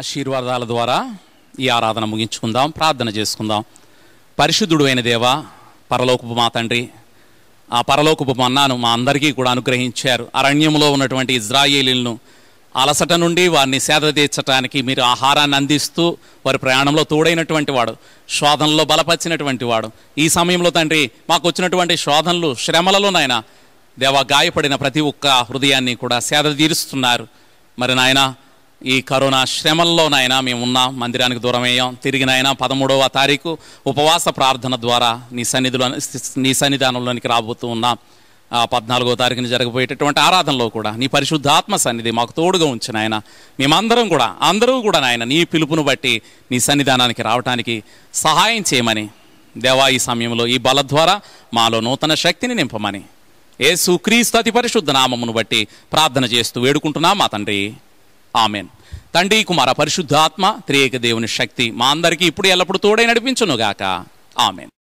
ఆశీర్వాదాల ద్వారా ఈ ఆరాధన ముగించుకుందాం. ప్రార్థన చేసుకుందాం. పరిశుద్ధుడు అయిన దేవా, పరలోకపు మా తండ్రి, ఆ పరలోకపు మన్నాను మా అందరికీ కూడా అనుగ్రహించారు. అరణ్యంలో ఉన్నటువంటి ఇజ్రాయేలీలను అలసట నుండి వారిని సేద తీర్చడానికి మీరు ఆహారాన్ని అందిస్తూ వారి ప్రయాణంలో తోడైనటువంటి వాడు, శోధనలో బలపరిచినటువంటి వాడు. ఈ సమయంలో తండ్రి మాకు వచ్చినటువంటి శోధనలు, శ్రమలలోనైనా దేవా గాయపడిన ప్రతి ఒక్క హృదయాన్ని కూడా సేద తీరుస్తున్నారు. మరి నాయన ఈ కరోనా శ్రమల్లోనైనా మేము ఉన్నాం, మందిరానికి దూరం అయ్యాం. తిరిగి నాయన 13వ తారీఖు ఉపవాస ప్రార్థన ద్వారా నీ సన్నిధానంలోనికి రాబోతూ ఉన్నాం. 14వ తారీఖున జరగబోయేటటువంటి ఆరాధనలో కూడా నీ పరిశుద్ధాత్మ సన్నిధి మాకు తోడుగా ఉంచిన ఆయన మేమందరం కూడా అందరూ కూడా నాయన నీ పిలుపును బట్టి నీ సన్నిధానానికి రావడానికి సహాయం చేయమని దేవా ఈ సమయంలో ఈ బల ద్వారా మాలో నూతన శక్తిని నింపమని యేసుక్రీస్తు అతి పరిశుద్ధ నామమును బట్టి ప్రార్థన చేస్తూ వేడుకుంటున్నాం మా తండ్రి. ఆమెన్. తండ్రి, కుమార, పరిశుద్ధాత్మ త్రియేక దేవుని శక్తి మా అందరికీ ఇప్పుడు ఎల్లప్పుడూ తోడై నడిపించునుగాక. ఆమెన్.